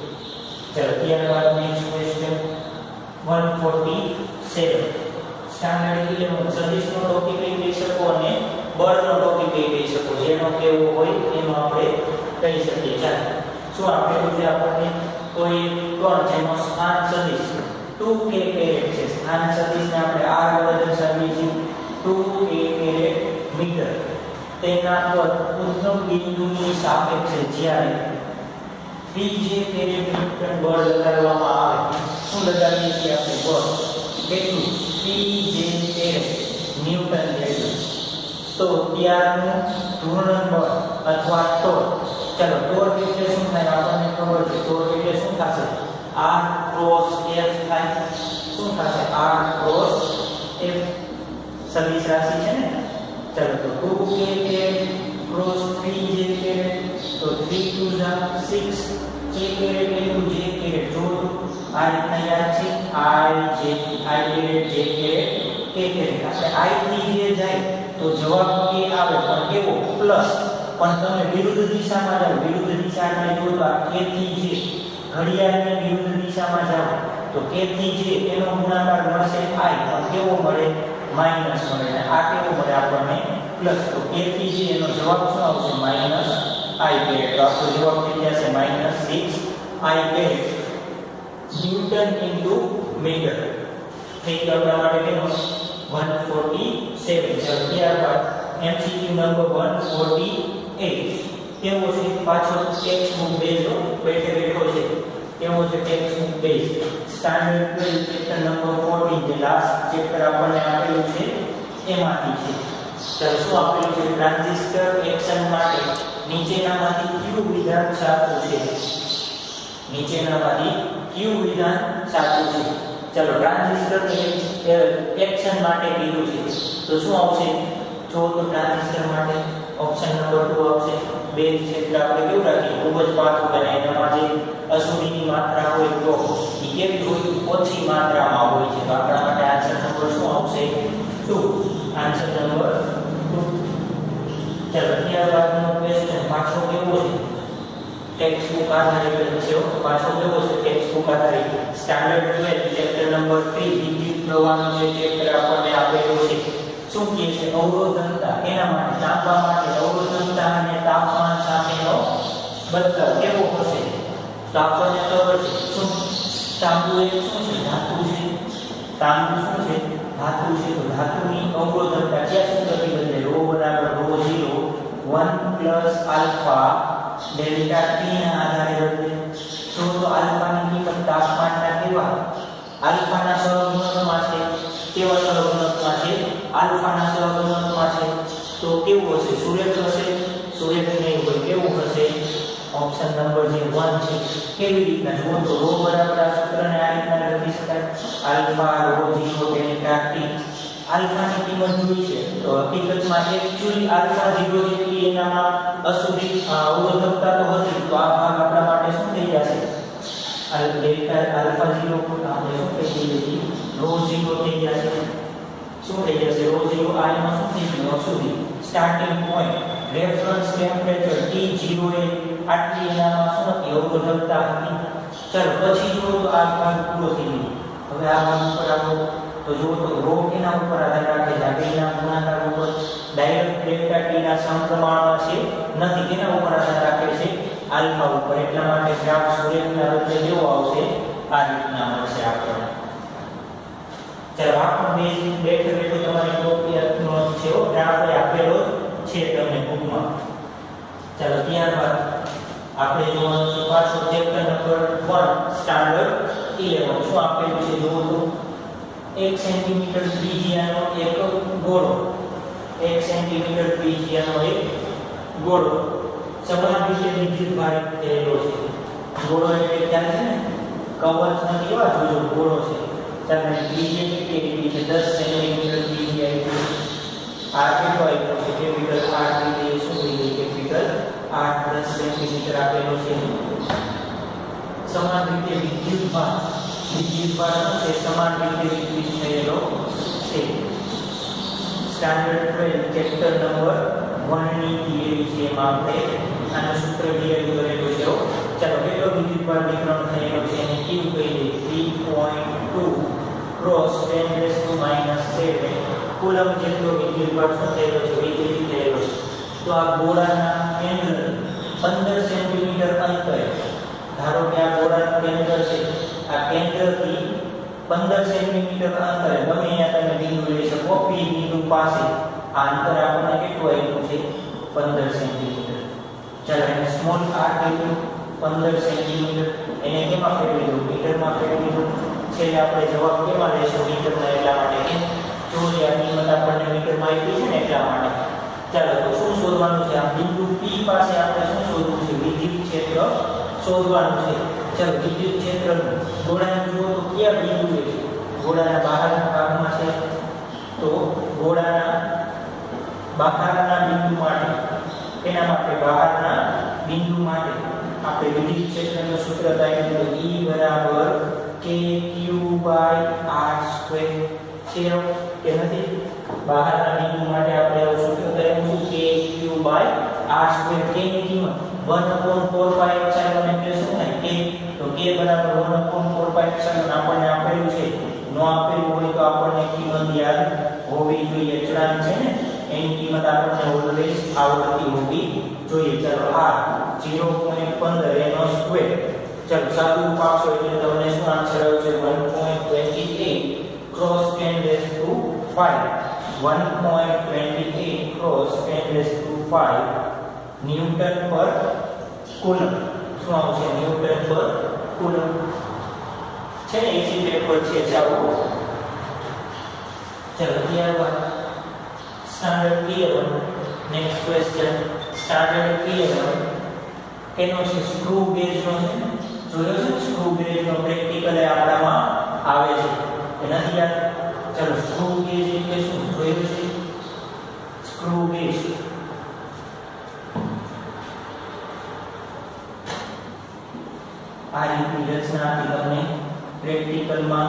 ચલો ત્યારબાદ next question one forty-seven standard eleven સદિશનો ટોપિક કહી શકો અને બળનો ટોપિક કહી શકો જેનો કેવો હોય એનો આપણે કહી શકીએ ચાલો શું આપેલું છે આપણને કોઈ કોણ જેનો સ્થાન સદિશ two k કેરેટ છે સ્થાન સદિશને આપણે r વડે દર્શાવીએ છીએ two k કેરેટ મીટર તેના પર ઉદ્ગમ બિંદુની સાપેક્ષે જ્યારે three j કેરેટ ન્યૂટન બળ લગાડવામાં આવે શું લગાડીએ છીએ આપણે બળ કેટલું three j કેરેટ ન્યૂટન જેટલું તો ત્યારનું ઘૂર્ણન બળ અથવા ટોર્ક ચલો ટોર્ક એટલે શું થાય આપણને ખબર છે ટોર્ક એટલે શું થશે r ક્રોસ f થાય શું થશે r ક્રોસ f સદિશ રાશિ છે ને ચલો તો two k caret cross three j caret તો three twos are six k caret into j caret જો આ રીતના યાદ છે i j i caret j caret k caret આપણે i થી j જાય તો જવાબ k આવે પણ કેવો પ્લસ પણ તમે વિરુદ્ધ દિશામાં જાઓ વિરુદ્ધ દિશામાં જો તો આ k થી j ઘડિયાળની વિરુદ્ધ દિશામાં જાઓ તો k થી j એનો ગુણાકાર મળશે i પણ કેવો મળે માઈનસ મળે અને આ કેવો મળે આપણને પ્લસ તો k થી j એનો જવાબ શું આવશે માઈનસ i કેરેટ તો આપણો જવાબ થઈ જશે minus six i caret newton into metre થઈ ગયો આપણા માટે કેટલો one forty-seven ચાલો ત્યારબાદ એમસીક્યુ નંબર one forty-eight કેવો છે પાછો ટેક્સ્ટ બુક બેઝ બેઠે બેઠો છે કેવો છે textbook base standard twelve chapter number fourteen જે લાસ્ટ ચેપ્ટર આપણને આપેલું છે એમાંથી છે ચાલો શું આપેલું છે ટ્રાન્ઝિસ્ટર એક્શન માટે નીચેનામાંથી કયું વિધાન સાચું છે નીચેનામાંથી કયું વિધાન સાચું છે ચલો ટ્રાન્ઝિસ્ટર એક્શન માટે કીધું છે તો શું આવશે જો તો ટ્રાન્ઝિસ્ટર માટે ઓપ્શન નંબર two આવશે બેઝ છે એટલે આપણે કેવું રાખીએ ખૂબ જ પાતળું બને એનામાં જે અશુદ્ધિની માત્રા હોય તો એ કેવી હોય ઓછી માત્રામાં હોય છે તો આપણા માટે આન્સર નંબર શું આવશે two આન્સર નંબર two ચલો ત્યારબાદનો ક્વેશ્ચન પાછો કેવો છે ટેક્સ્ટ બુક આધારિત છે પાછો કેવો છે ટેક્સ્ટ બુક આધારિત standard twelve chapter number three વિદ્યુત પ્રવાહનો જે ચેપ્ટર આપણને આપેલો છે શું કહે છે અવરોધનતા એના માટે તાપવા માટે અવરોધનતા અને તાપમાન સાથેનો બદલાવ કેવો હશે તો આપણને ખબર છે શું તાંબુ એક શું છે ધાતુ છે તાંબુ શું છે ધાતુ છે તો ધાતુની અવરોધનતા ક્યાં સૂત્રથી બદલે ρ બરાબર ρ zero one plus alpha delta t ના આધારે બદલે તો તો આલ્ફાની કિંમત તાપમાનના કેવા આલ્ફાના સહગુણકમાં છે કેવા સહગુણકમાં છે આલ્ફાના સહગુણકમાં છે તો કેવું હશે સુરેખ હશે સુરેખ નહીં હોય કેવું હશે ઓપ્શન નંબર જે one છે કેવી રીતના જુઓ તો ρ બરાબર આ સૂત્રને આ રીતના લખી શકાય આલ્ફા ρ zero ડેલ્ટા t આલ્ફાની કિંમત જોઈ છે તો હકીકતમાં એક્ચ્યુઅલી આલ્ફા zero જેટલી એનામાં અશુદ્ધિ અવરોધકતા તો હતી તો આ ભાગ આપણા માટે શું થઈ જશે આ ડેલ્ટા આલ્ફા zero આપણે શું કહી દઈએ છીએ ρ zero થઈ જશે શું થઈ જશે ρ zero આ એમાં શું થઈ ગયું અશુદ્ધિ starting point reference temperature T zero એ આટલી એનામાં શું હતી અવરોધકતા હતી. ચાલો પછી જો તો આ ભાગ પૂરો થઈ ગયો. હવે આ ભાગ ઉપર આવો તો જો તો રો કેના ઉપર આધાર રાખે છે આગળના ગુણાકાર ઉપર. ડાયરેક્ટ ડેલ્ટા ટી ના સમપ્રમાણમાં છે નથી, કેના ઉપર આધાર રાખે છે આલ્ફા ઉપર. એટલા માટે ગ્રાફ સુરેખના રૂપે કેવો આવશે આ રીતના મળશે આપણને. ચાલો આ પણ બેઝિક બેઠે બેઠો તમારી ટોપિકનો છે ઓ ગ્રાફ આપેલો છે તમને બુકમાં. ચાલો ત્યારબાદ આપણે જોવાનું છે પાછો ચેપ્ટર નંબર એક સ્ટાન્ડર્ડ ઇલેવન. શું આપેલું છે જોવો તો એક સેન્ટીમીટર ત્રિજ્યાનો એક ગોળો, એક સેન્ટીમીટર ત્રિજ્યાનો એક ગોળો સમાન રીતે વિદ્યુત ભારિત થયેલો છે. ગોળો એટલે ખ્યાલ છે ને, કવચ નથી એવા જોજો ગોળો છે. ચાલો ત્રિજ્યા કેટલી છે દસ સેન્ટીમીટર ત્રિજ્યા એટલે આ કેટલો આપ્યો છે કેપિટલ આર રીતે શું થઈ ગઈ કેપિટલ આર દસ સેન્ટીમીટર આપેલો છે. સમાન રીતે વિદ્યુત ભાર વિદ્યુત ભાર છે સમાન રીતે વિતરિત થયેલો છે. સ્ટાન્ડર્ડ બાર ચેપ્ટર નંબર એક ની થિયરી છે એમાં આપણે આનું સૂત્ર ક્લિયર કરેલું છે. ચાલો કેટલો વિદ્યુત ભાર વિતરણ થયેલો છે એને ક્યુ કહી દે ત્રણ પોઈન્ટ બે ક્રોસ દસ રેઝ ટુ માઈનસ સાત કુલમ જેટલો વિદ્યુત ભાર શું થયેલો છે વિતરિત થયેલો છે. તો આ ગોળાના કેન્દ્ર પંદર સેન્ટીમીટર અંતરે, ધારો કે આ ગોળાનું કેન્દ્ર છે, આ કેન્દ્રથી પંદર સેન્ટીમીટર અંતરે ગમે ત્યાં તમે બિંદુ લઈ શકો. પી બિંદુ પાસે આ અંતર આપણને કેટલું આપ્યું છે પંદર સેન્ટીમીટર. ચાલો એને સ્મોલ આર કહીએ પંદર સેન્ટીમીટર. એને કેમાં ફેરવી દો મીટરમાં ફેરવી દો. છેલ્લે આપણે જવાબ કેમાં લેશું મીટરમાં, એટલા માટે કે જો આ કિંમત આપણને મીટરમાં આપી છે ને એટલા માટે. ચાલો તો શું શોધવાનું છે આ બિંદુ પી પાસે આપણે શું શોધવું છે વિદ્યુત ક્ષેત્ર શોધવાનું છે. ચાલો વિદ્યુત ક્ષેત્ર ગોળાને જુઓ તો કયા બિંદુ છે ગોળાના બહારના ભાગમાં છે. તો ગોળાના બહારના બિંદુ માટે તેના માટે બહારના બિંદુ માટે આપણે વિદ્યુત ક્ષેત્રનું સૂત્ર થાય તો E બરાબર કે ક્યુ બાય આર સ્ક્વેર છે કે નથી. બહારના બિંદુ માટે આપણે આ સૂત્ર કરેલું છે કે Q by R square. k ની કિંમત એક upon ચાર પાઈ એપ્સિલોન એટલે શું થાય k. તો k બરાબર એક upon ચાર પાઈ એપ્સિલોન આપણને આપેલું છે. નો આપેલું હોય તો આપણને કિંમત યાદ હોવી જોઈએ. અચળાંક છે ને એની કિંમત આપણને ઓલવેઝ આવડતી હોવી જોઈએ. ચાલો આ ઝીરો પોઈન્ટ પંદર એનો સ્ક્વેર. ચાલો સાદું પાડશો એટલે તમને શું આન્સર આવશે એક પોઈન્ટ બે આઠ ક્રોસ દસ રેઝ ટુ પાંચ. એક પોઈન્ટ બે આઠ ક્રોસ દસ રેઝ ટુ પાંચ ન્યૂટન પર કુલમ. શું આવશે ન્યૂટન પર કુલમ છે ને એસી પેપર છે. ચાલો ચાલો ત્યારબાદ standard eleven next question. Standard eleven એનો છે સ્ક્રૂ ગેજ નો છે ને જોયો છે સ્ક્રૂ ગેજ નો પ્રેક્ટિકલ આપણામાં આવે છે એ નથી યાદ. ચાલો સ્ક્રૂ ગેજ એટલે શું જોયું છે સ્ક્રૂ ગેજ આ રીતની રચના હતી તમને પ્રેક્ટિકલમાં.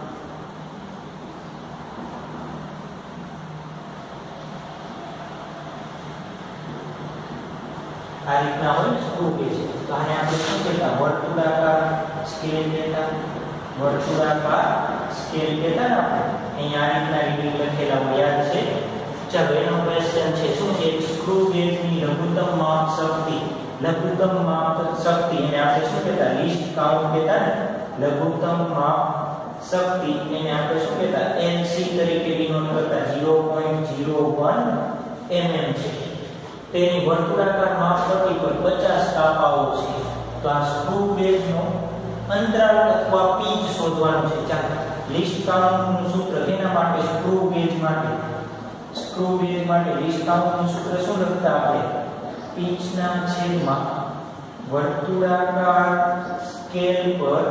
આ રીતના હોય સ્ક્રૂ ગેજ. તો આને આપણે શું કહેતા વર્તુળાકાર સ્કેલ કહેતા. વર્તુળાકાર સ્કેલ કહેતા ને આપણે અહીંયા આ રીતના રીડિંગ લખેલા હોય યાદ છે. ચાલો એનો ક્વેશ્ચન છે શું છે સ્ક્રૂ ગેજની લઘુત્તમ માપ શક્તિ. લઘુત્તમ માપ શક્તિ એને આપણે શું કહેતા લીસ્ટ કાઉન્ટ કહેતા ને. લઘુત્તમ માપ શક્તિ એને આપણે શું કહેતા એલસી તરીકે ડિનોટ કરતા zero point zero one MM છે. તેની વર્તુળાકાર માપપટ્ટી પર પચાસ કાપાઓ છે. તો આ સ્ક્રૂ ગેજનો અંતરાલ અથવા પીચ શોધવાનું છે. ચાલો લીસ્ટ કાઉન્ટનું સૂત્ર તેના માટે સ્ક્રૂ ગેજ માટે સ્ક્રૂ ગેજ માટે લીસ્ટ કાઉન્ટનું સૂત્ર શું લખતા આપણે પીચના છેદમાં વર્તુળાકાર સ્કેલ પર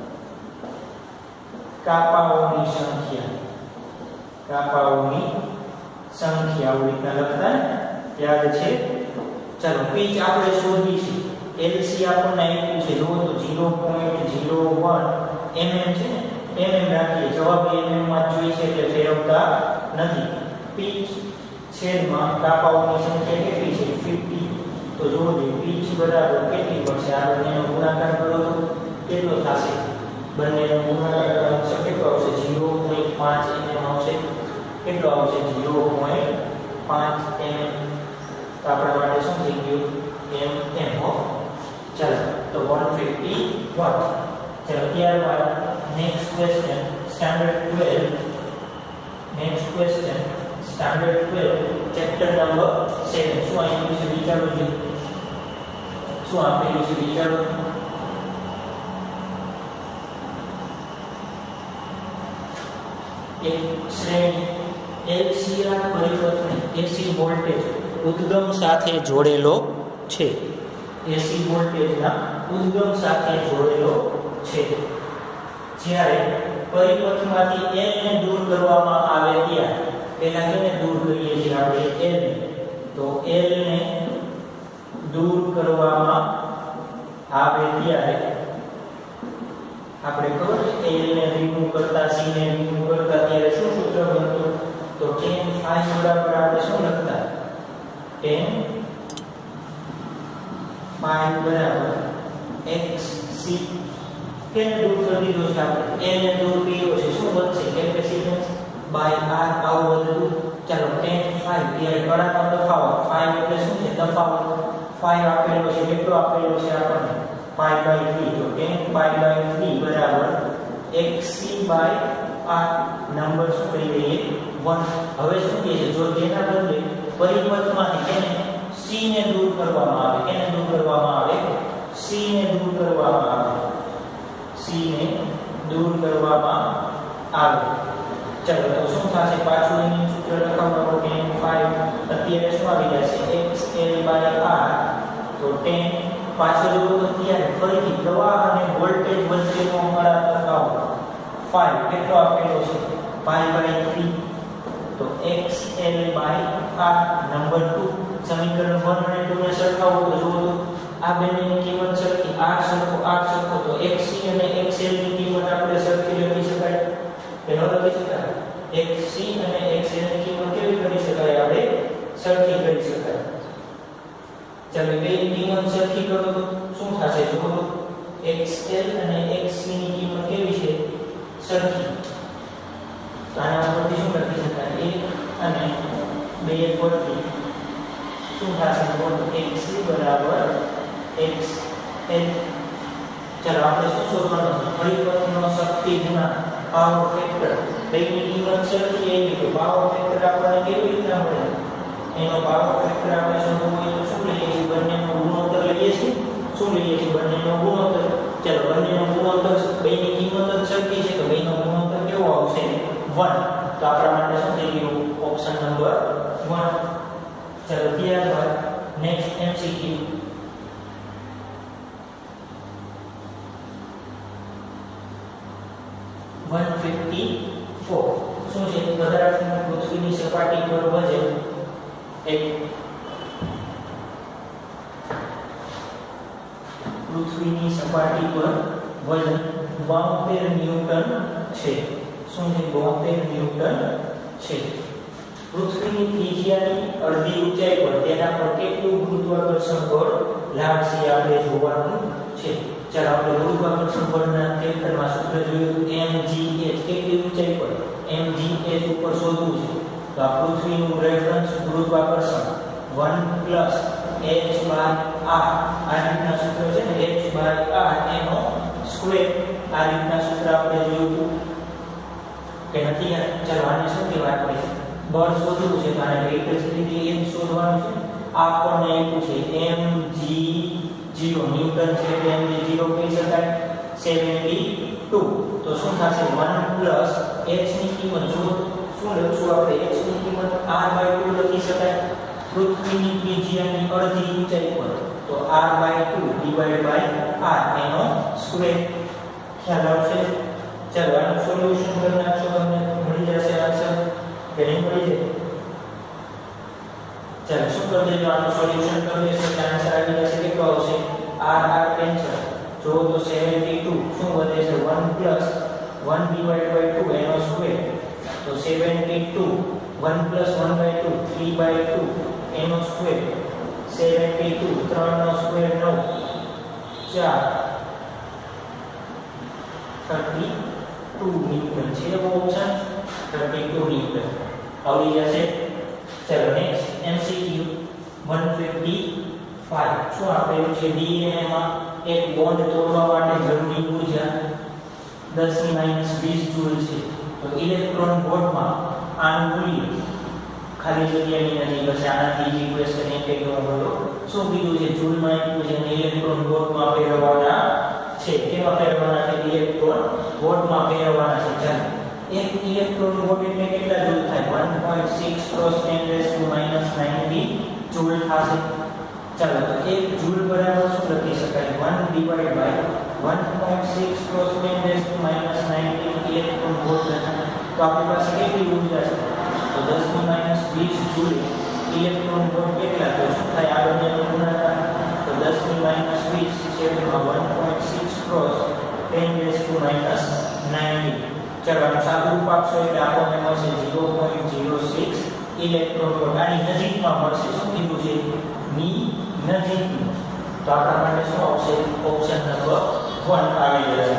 કાપાઓની સંખ્યા કાપાઓની સંખ્યા આવી રીતના લખતા ને યાદ છે. ચાલો પીચ આપણે શોધવી છે. એલસી આપણને આપ્યું છે જો તો zero point zero one MM છે ને એમએમ રાખીએ. જવાબ એમએમ માં જોઈએ છે એટલે ફેરવતા નથી. પીચ છેદમાં કાપાઓની સંખ્યા કેટલી છે પચાસ તો જુઓ જોઈએ પીચ બરાબર કેટલી પડશે આ બંનેનો ગુણાકાર કરો તો કેટલો થશે બંનેનો ગુણાકાર કરવાનો કેટલો આવશે ઝીરો પોઈન્ટ પાંચ એમએમ આવશે કેટલો આવશે ઝીરો પોઈન્ટ પાંચ એમએમ તો આપણા માટે શું થઈ ગયું એમ એમ હો ચાલો તો એકસો પચાસ વોટ ચાલો ત્યારબાદ નેક્સ્ટ ક્વેશ્ચન સ્ટાન્ડર્ડ બાર નેક્સ્ટ ક્વેશ્ચન સ્ટાન્ડર્ડ બાર ચેપ્ટર નંબર સાત શું આની વિશે વિચારો છે શું આપેલું છે વિચારો એક શ્રેણી એલસીઆર પરિપથને એસી વોલ્ટેજ ઉદ્ગમ સાથે જોડેલો છે એસી વોલ્ટેજના ઉદ્ગમ સાથે જોડેલો છે જ્યારે પરિપથમાંથી L ને દૂર કરવામાં આવે ત્યારે પહેલા કેને દૂર કરીએ છીએ આપણે L ને તો L ને દૂર કરવામાં આવે ત્યારે આપણે ખબર છે L ને રિમૂવ કરતા C ને રિમૂવ કરતા ત્યારે શું સૂત્ર બનતું તો tan phi બરાબર આપણે શું લખતા tan phi બરાબર xc કેને દૂર કરી દીધો છે આપણે L ને દૂર કર્યો છે શું બનશે કેપેસિટન્સ બાય R આવું બધું ચાલો tan phi ત્યારે કડાનો તફાવત phi એટલે શું છે તફાવત phi આપેલો છે કેટલો આપેલો છે આપણને pi by three તો tan pi by three બરાબર xc by r નંબર શું કરી દઈએ એક હવે શું કહે છે જો તેના બદલે પરિપથમાંથી કેને c ને દૂર કરવામાં આવે કેને દૂર કરવામાં આવે c ને દૂર કરવામાં આવે c ને દૂર કરવામાં આવે ચાલો તો શું થશે પાછું એનું સૂત્ર લખાવવા tan phi અત્યારે શું આવી જશે xl by r તો tan પાછળ જો અત્યારે ફરીથી પ્રવાહ અને વોલ્ટેજ વચ્ચેનો મળા તફાવત phi કેટલો આપેલો છે pi by three તો xl by r નંબર બે સમીકરણ એક અને બે ને સરખાવો તો જુઓ તો આ બંનેની કિંમત સરખી r સરખો r સરખો તો xc અને xl ની કિંમત આપણે સરખી લખી શકાય એનો લખી શકાય xc અને xl ની કિંમત કેવી કરી શકાય આપણે સરખી કરી શકાય ચાલો બે કિંમત સરખી કરો તો શું થશે જુઓ તો xl અને xc ની કિંમત કેવી છે સરખી તો આના પરથી શું લખી શકાય એક અને બે પરથી શું થશે જુઓ તો xc બરાબર xl ચાલો આપણે શું શોધવાનું છે પરિપથનો શક્તિ ગુણાંક પાવર ફેક્ટર બેની કિંમત સરખી આવી તો પાવર ફેક્ટર આપણને કેવી રીતના મળે એનો પાવર ફેક્ટર આપણે શોધવું હોય તો શું લઈએ છીએ બંનેનો ગુણોત્તર લઈએ છીએ શું લઈએ છીએ બંનેનો ગુણોત્તર ચાલો બંનેનો ગુણોત્તર બેની કિંમત જ સરખી છે તો બેનો ગુણોત્તર કેવો આવશે એક તો આપણા માટે શું થઈ ગયું ઓપ્શન નંબર એક ચાલો ત્યારબાદ નેક્સ્ટ એમસીક્યુ એકસો પંચાવન શું છે પદાર્થનું પૃથ્વીની સપાટી પર વજન એક પૃથ્વીની સપાટી પર વજન બોતેર ન્યૂટન છે શું છે બોતેર ન્યૂટન છે પૃથ્વીની ત્રિજ્યાની અડધી ઊંચાઈ પર તેના પર કેટલું ગુરુત્વાકર્ષણ બળ લાગશે આપણે જોવાનું છે ચાલો આપણે ગુરુત્વાકર્ષણ બળના ચેપ્ટરમાં સૂત્ર જોયું mgh કેટલી ઊંચાઈ પર mgh ઉપર શોધવું છે તો આ પૃથ્વીનું રેફરન્સ ગુરુત્વાકર્ષણ એક પ્લસ h બાય r આ રીતના સૂત્ર છે ને h બાય r એનો સ્ક્વેર આ રીતના સૂત્ર આપણે જોયું કે નથી ચાલો આને શું કહેવાય આપણે બળ શોધવું છે કારણ કે ઇલેક્ટ્રિસિટી એ શોધવાનું છે આપણને આપ્યું છે mg zero ન્યૂટન છે એટલે mg zero કહી શકાય બહત્તર તો શું થશે એક પ્લસ h ની કિંમત જો શું લખશું આપણે h ની કિંમત r બાય બે લખી શકાય પૃથ્વીની ત્રિજ્યાની અડધી ઊંચાઈ પર તો r બાય બે ડિવાઇડ બાય r એનો સ્ક્વેર ખ્યાલ આવશે ચાલો આનું સોલ્યુશન કરી નાખશો તમને મળી જશે આન્સર કે નહીં મળી જાય ચાલો શું કરી દેજો આનું સોલ્યુશન કરી દેશો તો આન્સર આવી જશે કેટલો આવશે r r કેન્સલ જો તો બહત્તર શું વધે છે એક પ્લસ એક ડિવાઇડ બાય બે એનો સ્ક્વેર તો બહત્તર one plus one by two three by two એનો સ્ક્વેર seventy-two ત્રણ નો સ્ક્વેર નવ ચાર thirty-two ન્યૂટન છે એવો ઓપ્શન thirty-two ન્યૂટન આવડી જશે ચલો નેક્સ્ટ એમસીક્યુ one fifty-five શું આપેલું છે ડીએનએ માં એક બોન્ડ તોડવા માટે જરૂરી ઊર્જા ten ની માઈનસ વીસ જૂલ છે તો ઇલેક્ટ્રોન વોલ્ટમાં આનું મૂલ્ય ખાલી જગ્યાની નજીક હશે આનાથી જે ક્વેશ્ચન એક એક નો હતો શું કીધું છે જૂલમાં આપ્યું છે અને ઇલેક્ટ્રોન વોલ્ટમાં ફેરવવાના છે કેવા ફેરવવાના છે ઇલેક્ટ્રોન વોલ્ટમાં ફેરવવાના છે ચાલો એક ઇલેક્ટ્રોન વોલ્ટ એટલે કેટલા જૂલ થાય one point six cross ten raised to minus ninety joule થશે ચાલો તો એક જૂલ બરાબર શું લખી શકાય one divided by one point six cross ten raised to minus ninety electron volt લખાય તો આપણી પાસે કેટલી ઊર્જા છે તો ten ની માઈનસ વીસ જૂલ ઇલેક્ટ્રોન વોલ્ટ કેટલા તો શું થાય આ બંનેનો ગુણાકાર તો ten ની માઈનસ વીસ છેદમાં one point six cross ten raised to minus ninety ચાલો આનું સાદું રૂપ આપશો એટલે આપણને મળશે zero point zero six electron volt આની નજીકમાં મળશે શું કીધું છે ની નજીકમાં તો આપણા માટે શું આવશે ઓપ્શન નંબર one આવી જશે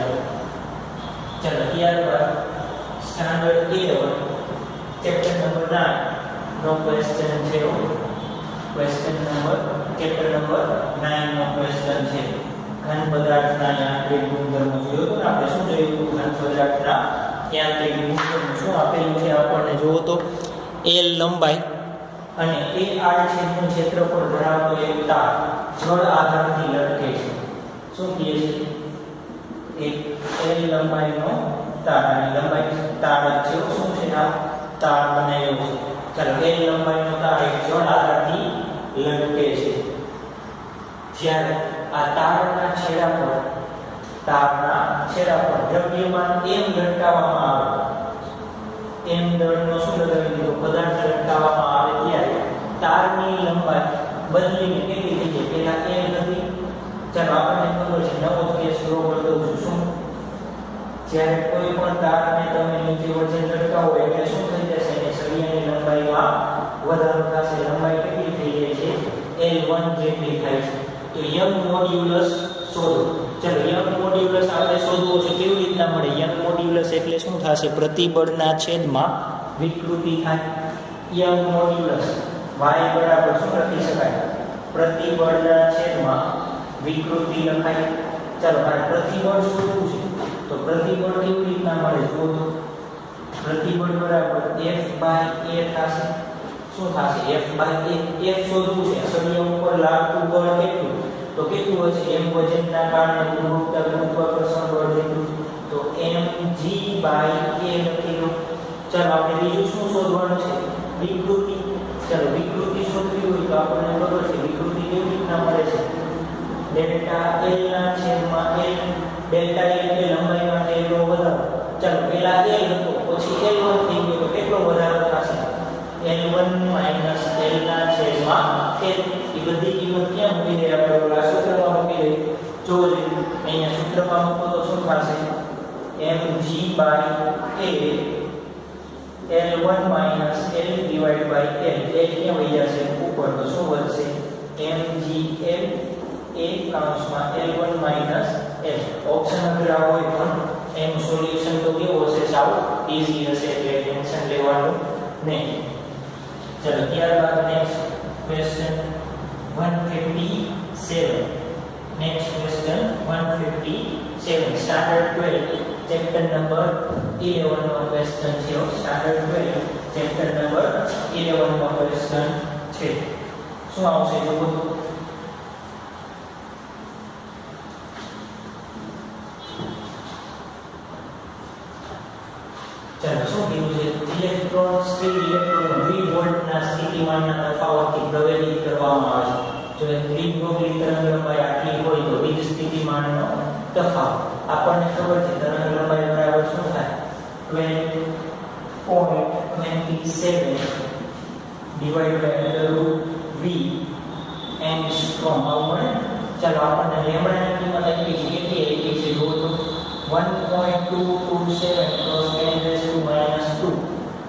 ચાલો ત્યારબાદ standard eleven chapter number nine નો ક્વેશ્ચન છે question number chapter number nine નો ક્વેશ્ચન છે ઘન પદાર્થના યાંત્રિક ગુણધર્મો જોયો તો આપણે શું જોયું ઘન પદાર્થના યાંત્રિક ગુણધર્મો શું આપેલું છે આપણને જોવો તો L લંબાઈ અને A R છેદનું ક્ષેત્રફળ ધરાવતો એક તાર જળ આધારથી લટકે છે શું કહે છે એક L લંબાઈનો તાર અને લંબાઈ તાર છે શું છે આ તાર બનાવ્યો છે ચાલો L લંબાઈનો તાર એક જળ આધારથી લટકે છે જ્યારે આ તારના છેડા પર તારના છેડા પર દ્રવ્યમાન m લટકાવવામાં આવે m દળનો શું લગાવી દીધો પદાર્થ લટકાવવામાં આવે ત્યારે તારની લંબાઈ બદલીને કેટલી થઈ જાય પેલા l હતી ચાલો આપણને ખબર છે નવો કેસ ડ્રો કરી દઉં છું શું જ્યારે કોઈ પણ તારને તમે નીચે વજન લટકાવો એટલે શું થઈ જશે કે સળિયાની લંબાઈમાં વધારો થશે લંબાઈ કેટલી થઈ જાય છે L one જેટલી થાય છે તો યંગ મોડ્યુલસ શોધો ચલો યંગ મોડ્યુલસ આપણે શોધવો છે કેવી રીતના મળે યંગ મોડ્યુલસ એટલે શું થશે પ્રતિબળના છેદમાં વિકૃતિ થાય યંગ મોડ્યુલસ y બરાબર શું લખી શકાય પ્રતિબળના છેદમાં વિકૃતિ લખાય ચાલો આ પ્રતિબળ શોધવું છે તો પ્રતિબળ કેવી રીતના મળે જો તો પ્રતિબળ બરાબર F by A થશે શું થશે F by A F શોધવું છે સળિયા ઉપર લાગતું બળ કેટલું તો કેટલું હશે m વજનના કારણે ગુરુત્વ ગુરુત્વાકર્ષણ બળ જેટલું તો mg by A લખી લો ચાલો આપણે બીજું શું શોધવાનું છે વિકૃતિ ચાલો વિકૃતિ શોધવી હોય તો આપણને ખબર છે વિકૃતિ કેવી રીતના મળે છે ડેલ્ટા L ના છેદમાં L ડેલ્ટા L એટલે લંબાઈમાં L નો વધારો ચાલો પહેલા L હતો પછી L one થઈ ગયો તો કેટલો વધારો થશે L one minus L ના છેદમાં L એ બધી કિંમત ક્યાં મૂકી દે આપણે ઓલા સૂત્રમાં મૂકી દે જો અહીંયા સૂત્રમાં મૂકો તો શું થશે mg by A L one minus L divided by L L ક્યાં વહી જશે ઉપર તો શું વધશે mgl a કૌંસમાં L one minus L option અગર આ હોય પણ એનું સોલ્યુશન તો કેવું હશે સાવ ઈઝી હશે એટલે ટેન્શન લેવાનું નહીં ચલો ત્યારબાદ next question one fifty-seven next question one fifty-seven standard twelve chapter number eleven નો question છે standard twelve chapter number eleven નો question છે શું આવશે જો ચાલો શું કીધું છે ઇલેક્ટ્રોન સ્થિર ઇલેક્ટ્રોન v વોલ્ટના સ્થિતિમાનના તફાવતથી પ્રવેલિત કરવામાં આવે છે જો દ્વિધ્રુવી તરંગ લંબાઈ આટલી હોય તો વીજ સ્થિતિમાનનો તફાવત આપણને ખબર છે તરંગ લંબાઈ બરાબર શું થાય twelve point two seven divided by under root v angstrom આવું મળે ચાલો આપણને લેમ્બડાની કિંમત આપી છે કેટલી આપી છે જો તો one point two two seven cross ten raised to minus two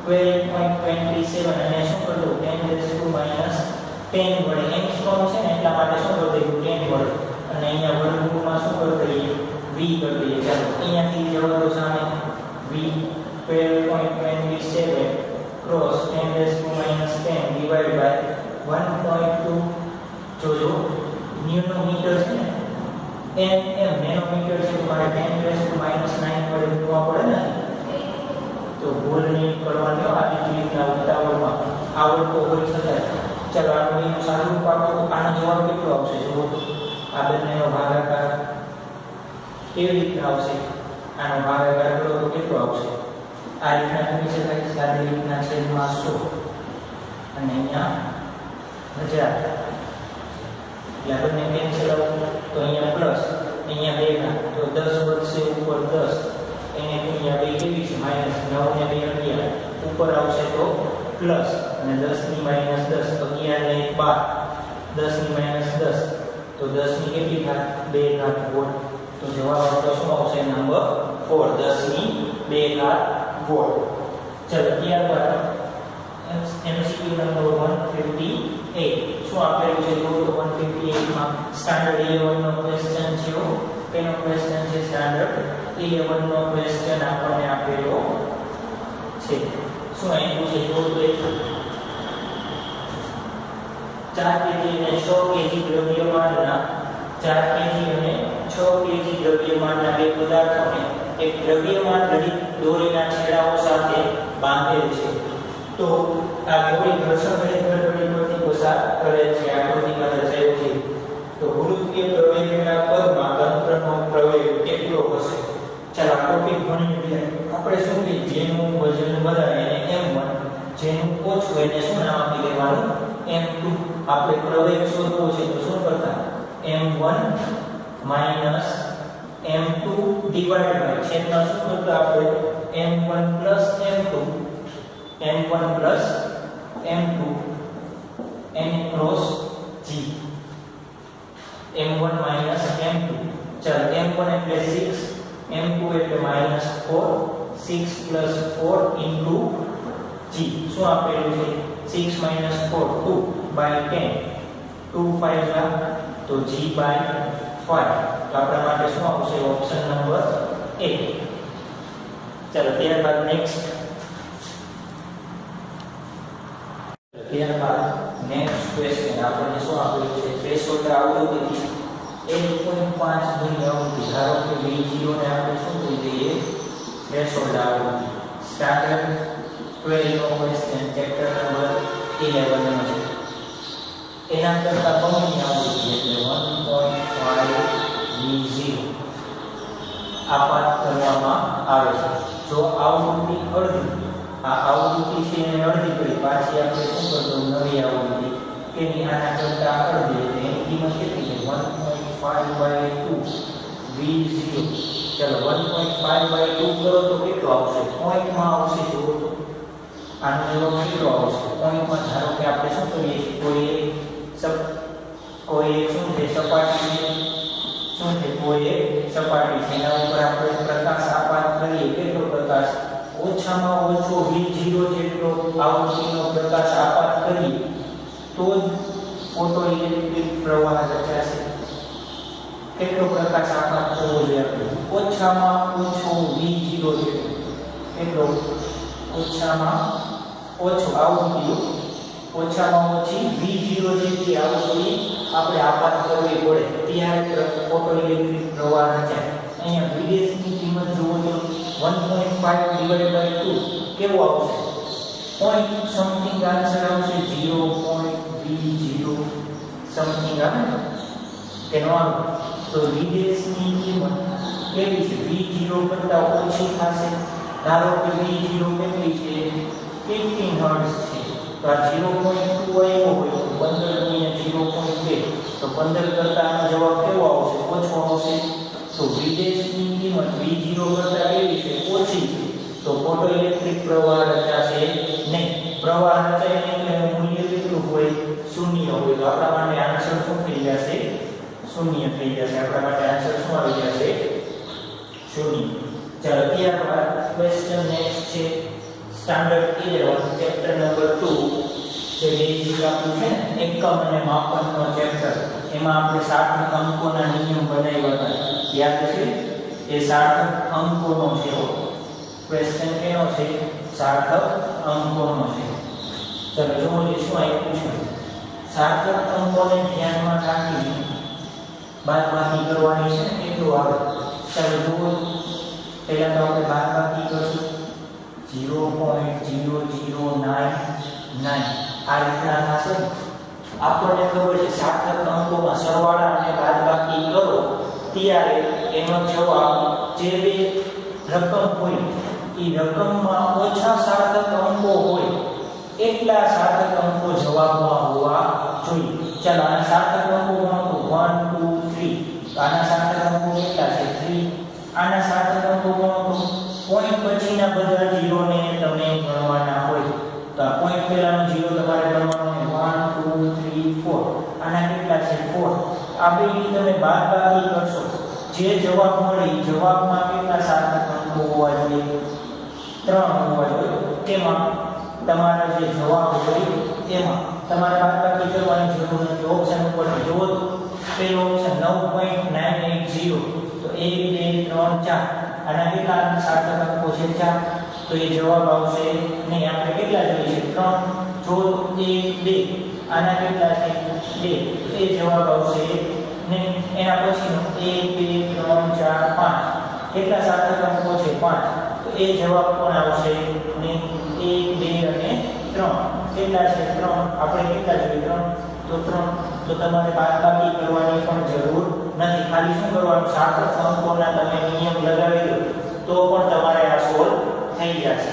twelve point two seven અને શું કરી દઉં ten raise to minus ten વડે એંગસ્ટ્રોમ છે ને એટલા માટે શું કરી દઉં ટેન વડે અને અહીંયા વર્ગમૂળમાં શું કરી દઈએ v કરી દઈએ ચાલો અહીંયાથી જવા દો સામે v twelve point two seven cross ten raise to minus ten divide by one point two જોજો ન્યૂનોમીટર છે ને એમ એમ નેનોમીટર છે તો મારે ten raise to minus nine વડે મૂકવા પડે ને તો ભૂલ નહીં કરવાની આવી જ રીતના ઉતાવળમાં આવડતો હોઈ શકે ચાલો આપણે એનું સારું રૂપ આપો આનો જવાબ કેટલો આવશે જુઓ આ બંનેનો ભાગાકાર કેવી રીતના આવશે આનો ભાગાકાર કરો તો કેટલો આવશે આ રીતના કરી શકાય સાદી રીતના છેદમાં સો અને અહીંયા હજાર એટલે બંને કેન્સલ આવશે તો અહીંયા પ્લસ અહીંયા બે ના તો દસ વધશે ઉપર દસ એને અહીંયા બે કેવી છે માઈનસ નવ ને બે અગિયાર ઉપર આવશે તો પ્લસ અને દસ ની માઈનસ દસ અગિયાર ને બાર દસ ની માઈનસ દસ તો દસ ની કેટલી ઘાત બે ઘાત વોટ તો જવાબ આપણો શું આવશે નંબર ચાર દસ ની બે ઘાત વોટ ચલો ત્યારબાદ એમસીક્યુ નંબર એકસો અઠ્યાવીસ શું આપેલું છે જો તો એકસો અઠ્યાવીસ માં સ્ટાન્ડર્ડ ઇલેવન નો ક્વેશ્ચન છે તેનો ક્વેશ્ચન છે સ્ટાન્ડર્ડ ઇલેવન નો ક્વેશ્ચન આપણને આપેલો છે શું અહીં પૂછે જો તો ચાર કેજી અને છ કેજી દ્રવ્યમાનના ચાર કેજી અને છ કેજી દ્રવ્યમાનના બે પદાર્થોને એક દ્રવ્યમાન દોરીના છેડાઓ સાથે બાંધેલ છે તો આ દોરી ઘર્ષણ રહિત ઘટડીમાંથી પસાર કરે છે આકૃતિમાં દર્શાવ્યું છે તો ગુરુત્વીય પ્રવેગના પદમાં તંત્રનો પ્રવેગ કેટલો હશે ચાલો આ ટોપિક ભણી લઈએ આપણે શું કે જેનું વજન વધારે એને એમ વન જેનું ઓછું એને શું નામ આપી દેવાનું એમ ટુ આપણે પ્રવેગ શોધવો છે તો શું કરતા M one minus M two divide by છેદમાં શું કરતા આપણે M one plus M two M one plus M two n cross g M one minus M two ચાલો એમ વન એટલે સિક્સ એમ ટુ એટલે minus four six plus four into g શું આપેલું છે six minus four two by ten two five જા તો g by five તો આપણા માટે શું આવશે ઓપ્શન નંબર એ ચાલો ત્યારબાદ નેક્સ્ટ ત્યારબાદ નેક્સ્ટ ક્વેશ્ચન આપણને શું આપેલું છે થ્રેશોલ્ડ આવૃત્તિ એક પોઈન્ટ પાંચ ની આવૃત્તિ ધારો કે v zero ને આપણે શું કહી દઈએ થ્રેશોલ્ડ આવૃત્તિ સ્ટાન્ડર્ડ ટ્વેલ્વ નો ક્વેશ્ચન ચેપ્ટર નંબર ઇલેવન નો છે એના કરતા કમની આવૃત્તિ એટલે one point five v zero આપાત કરવામાં આવે છે જો આવૃત્તિ અડધી આ આવૃત્તિ છે એને અડધી કરી પાછી આપણે શું કરવું નવી આવૃત્તિ કે આના કરતા અડધી એટલે એની કિંમત કેટલી છે one point five by two v zero ચલો one point five by two કરો તો કેટલો આવશે પોઈન્ટમાં આવશે જો આનો જવાબ કેટલો આવશે પોઈન્ટમાં ધારો કે આપણે શું કરીએ છીએ કોઈ એક કોઈ એક શું છે સપાટી શું છે કોઈ એક સપાટી છે એના ઉપર આપણે પ્રકાશ આપાત કરીએ કેટલો પ્રકાશ ઓછામાં ઓછો v zero જેટલો આવૃત્તિનો પ્રકાશ આપાત કરીએ તો જ ફોટોઇલેક્ટ્રિક પ્રવાહ રચાશે કેટલો પ્રકાશ આપાત કરવો જોઈએ આપણે ઓછામાં ઓછો v zero જેટલો કેટલો ઓછામાં ઓછો આવૃત્તિ ઓછામાં ઓછી v zero જેટલી આવૃત્તિ આપણે આપાત કરવી પડે ત્યારે ફોટોઇલેક્ટ્રિક પ્રવાહ રચાય અહીંયા વિદેશની કિંમત જુઓ તો one point five divide by two કેવો આવશે પોઈન્ટ સમથિંગ આન્સર આવશે zero point three zero something આવે તેનો આવે તો વિદેશની કિંમત કેવી છે v zero કરતા ઓછી થશે ધારો કે v zero કેટલી છે ફિફ્ટીન હર્ટ્ઝ છે તો આ ઝીરો પોઈન્ટ ટુ આવ્યો હોય તો પંદર ગુણ્યા ઝીરો પોઈન્ટ બે તો પંદર કરતા આનો જવાબ કેવો આવશે ઓછો આવશે તો વિદેશની કિંમત v zero કરતા કેવી છે ઓછી છે તો ફોટોઇલેક્ટ્રિક પ્રવાહ રચાશે નહીં પ્રવાહ રચાય નહીં એટલે મૂલ્ય કેટલું હોય શૂન્ય હોય તો આપણા માટે આન્સર શું થઈ જશે શૂન્ય થઈ જશે આપણા માટે આન્સર શું આવી જશે શૂન્ય ચાલો ત્યારબાદ ક્વેશ્ચન નેક્સ્ટ છે standard eleven chapter number two જે બેઝિક આપણું છે ને એકમ અને માપનનો ચેપ્ટર, એમાં આપણે સાર્થક અંકોના નિયમ બનાવ્યા હતા, યાદ છે? એ સાર્થક અંકોનો છે. ક્વેશ્ચન કેનો છે? સાર્થક અંકોનો છે. ચલો જોઈએ શું આપ્યું છે. સાર્થક અંકોને ધ્યાનમાં રાખીને બાદબાકી કરવાની છે. કેટલું આવે? ચાલો જુઓ. પહેલા તો આપણે બાદબાકી કરશું zero point zero zero nine nine. આ રીતના થશે. આપણને ખબર છે સાર્થક અંકોમાં સરવાળા અને બાદબાકી કરો ત્યારે એનો જવાબ જે બે રકમ હોય એ રકમમાં ઓછા સાર્થક અંકો હોય એટલા સાર્થક અંકો જવાબમાં હોવા જોઈએ. ચાલો આના સાર્થક અંકો ગણો. One two three. આના સાર્થક અંકો કેટલા છે? થ્રી. આના સાર્થક અંકો ગણો. પોઈન્ટ પછીના બધા ઝીરોને તમે ગણવાના હોય તો આ પોઈન્ટ પહેલાનો ઝીરો તમારે ગણવાનો છે. One two three four. આના કેટલા છે? ફોર. આ બે તમે બાદબાકી કરશો, જે જવાબ મળે જવાબમાં કેટલા સાર્થક અંકો હોવા જોઈએ? ત્રણ હોવા જોઈએ. તેમાં તમારા જે જવાબ હોય એમાં તમારે બાદબાકી કરવાની જરૂર નથી. ઓપ્શન ઉપર જુઓ તો પહેલો ઓપ્શન નવ પોઈન્ટ નાઇન એટ ઝીરો. તો એક બે ત્રણ ચાર. આના કેટલા સાર્થક અંકો છે? ચાર. તો એ જવાબ આવશે નહીં. આપણે કેટલા જોઈએ છે? ત્રણ. જો એક બે. આના કેટલા છે? બે. એ જવાબ આવશે નહીં. એના પછીનો એક બે ત્રણ ચાર પાંચ. કેટલા સાર્થક અંકો છે? પાંચ. તો એ જવાબ કોણ આવશે નહીં? એક બે અને ત્રણ. કેટલા છે? ત્રણ. આપણે કેટલા જોઈએ? ત્રણ. તો ત્રણ. તો તમારે બાદબાકી કરવાની પણ જરૂર નથી. ખાલી શું કરવાનું? સાર્થક અંકોના તમે નિયમ લગાવી દો તો પણ તમારે આ સોલ્વ થઈ જશે.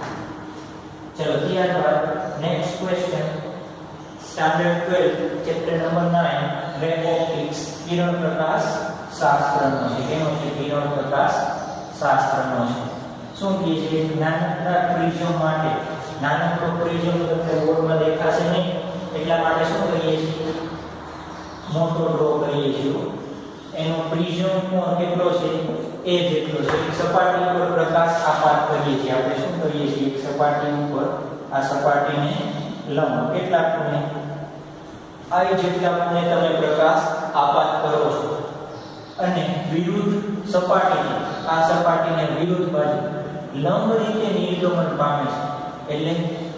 ચલો ત્યારબાદ next question standard twelve chapter number nine ray optics કિરણ પ્રકાશ શાસ્ત્રનો છે. કેનો છે? કિરણ પ્રકાશ શાસ્ત્રનો છે. શું કહે છે? નાનકડા પ્રિઝમ માટે, નાનકડો પ્રિઝમ તમને બોર્ડમાં દેખાશે નહીં એટલા માટે શું કરીએ છીએ? મોટો ડ્રો કરીએ છીએ. એનો પ્રિઝમ કોણ કેટલો છે? એ જેટલો છે. એક સપાટી ઉપર પ્રકાશ આપાત કરીએ છીએ. આપણે શું કરીએ છીએ? એક સપાટી ઉપર આ સપાટીને લંબ કેટલા ખૂણે? આ જેટલા ખૂણે તમે પ્રકાશ આપાત કરો છો અને વિરુદ્ધ સપાટીને, આ સપાટીને વિરુદ્ધ બાજુ લંબ રીતે નિર્ગમન પામે છે. એટલે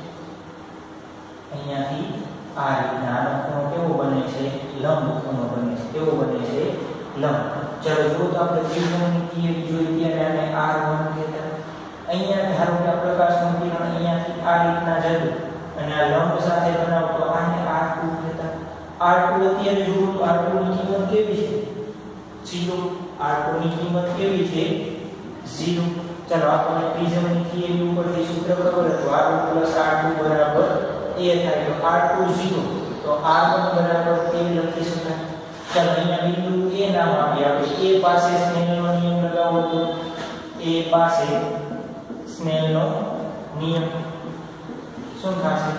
અહીંયાથી આ રીતના આનો ખૂણો કેવો બને છે? લંબ ખૂણો બને છે. કેવો બને છે? લંબ. ચાલો જો તો આપણે ત્રિકોણની થિયરી જોઈ ત્યારે આને આર વન કહેતા. અહીંયા ધારો કે આ પ્રકાશનું કિરણ અહીંયાથી આ રીતના જતું અને આ લંબ સાથે બનાવતો આને આર ટુ કહેતા. આર ટુ અત્યારે જો તો આર ટુ ની કિંમત કેવી છે? ઝીરો. આર ટુ ની કિંમત કેવી છે? ઝીરો. ચાલો આપણે પ્રિઝમની થિયરી ઉપરથી સૂત્ર ખબર હતું R one plus R two બરાબર a થાય. તો આર ટુ ઝીરો. તો આર વન બરાબર a લખી શકાય. ચાલો અહીંયા બિંદુ a નામ આપીએ. આપણે a પાસે સ્નેલનો નિયમ લગાવો તો a પાસે સ્નેલનો નિયમ શું થશે?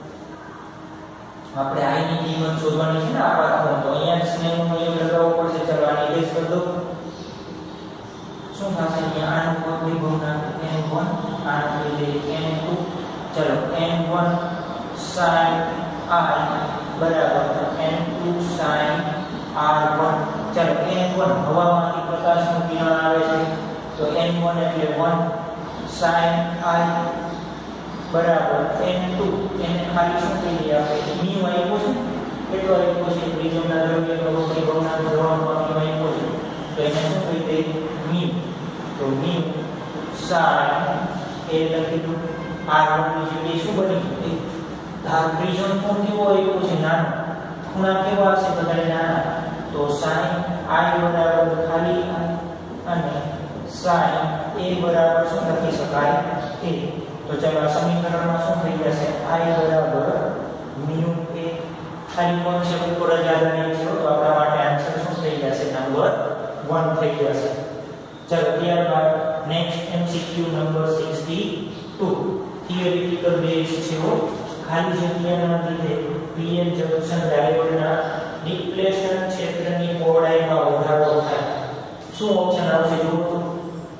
આપણે i ની કિંમત શોધવાની છે ને આપાત કોણ, તો અહીંયા સ્નેલનો નિયમ લગાવવો પડશે. ચાલો આની લેસ કરી દો. શું થશે? અહીંયા આનું પદ વિભવના એન વન, આનું લીધે એન ટુ. ચાલો એન વન sin i બરાબર N two sin R one. ચાલો એન વન હવામાંથી પ્રકાશનું કિરણ આવે છે તો એન વન એટલે વન sin i બરાબર એન ટુ. એને ખાલી શું કહીએ આપણે? મ્યુ આપ્યો છે. કેટલો આપ્યો છે? પ્રિઝમના દ્રવ્યનો વિભવના ધોરણમાં મ્યુ આપ્યો છે તો એને શું કહી દે? મ્યુ. તો મ્યુ sin એ લખી દો. આર વન ની જગ્યાએ શું બની? ધાર પ્રિઝમ કોણ કેવો આપ્યો છે? નાનો. ખૂણા કેવા હશે? બધા નાના. તો sin i બરાબર ખાલી i અને sin a બરાબર શું લખી શકાય? a. તો ચાલો આ સમીકરણમાં શું થઈ જશે? i બરાબર mu a. ખાલી કોન્સેપ્ટ ઉપર જ આધારિત છે તો આપણા માટે આન્સર શું થઈ જશે? નંબર વન થઈ જશે. ચાલો ત્યારબાદ next MCQ number sixty two theoretical base છે. ખાલી જગ્યાના લીધે પીએન જંકશન ડાયોડના ડિપ્લેશન ક્ષેત્રની પહોળાઈમાં વધારો થાય. શું ઓપ્શન આવશે? જુઓ.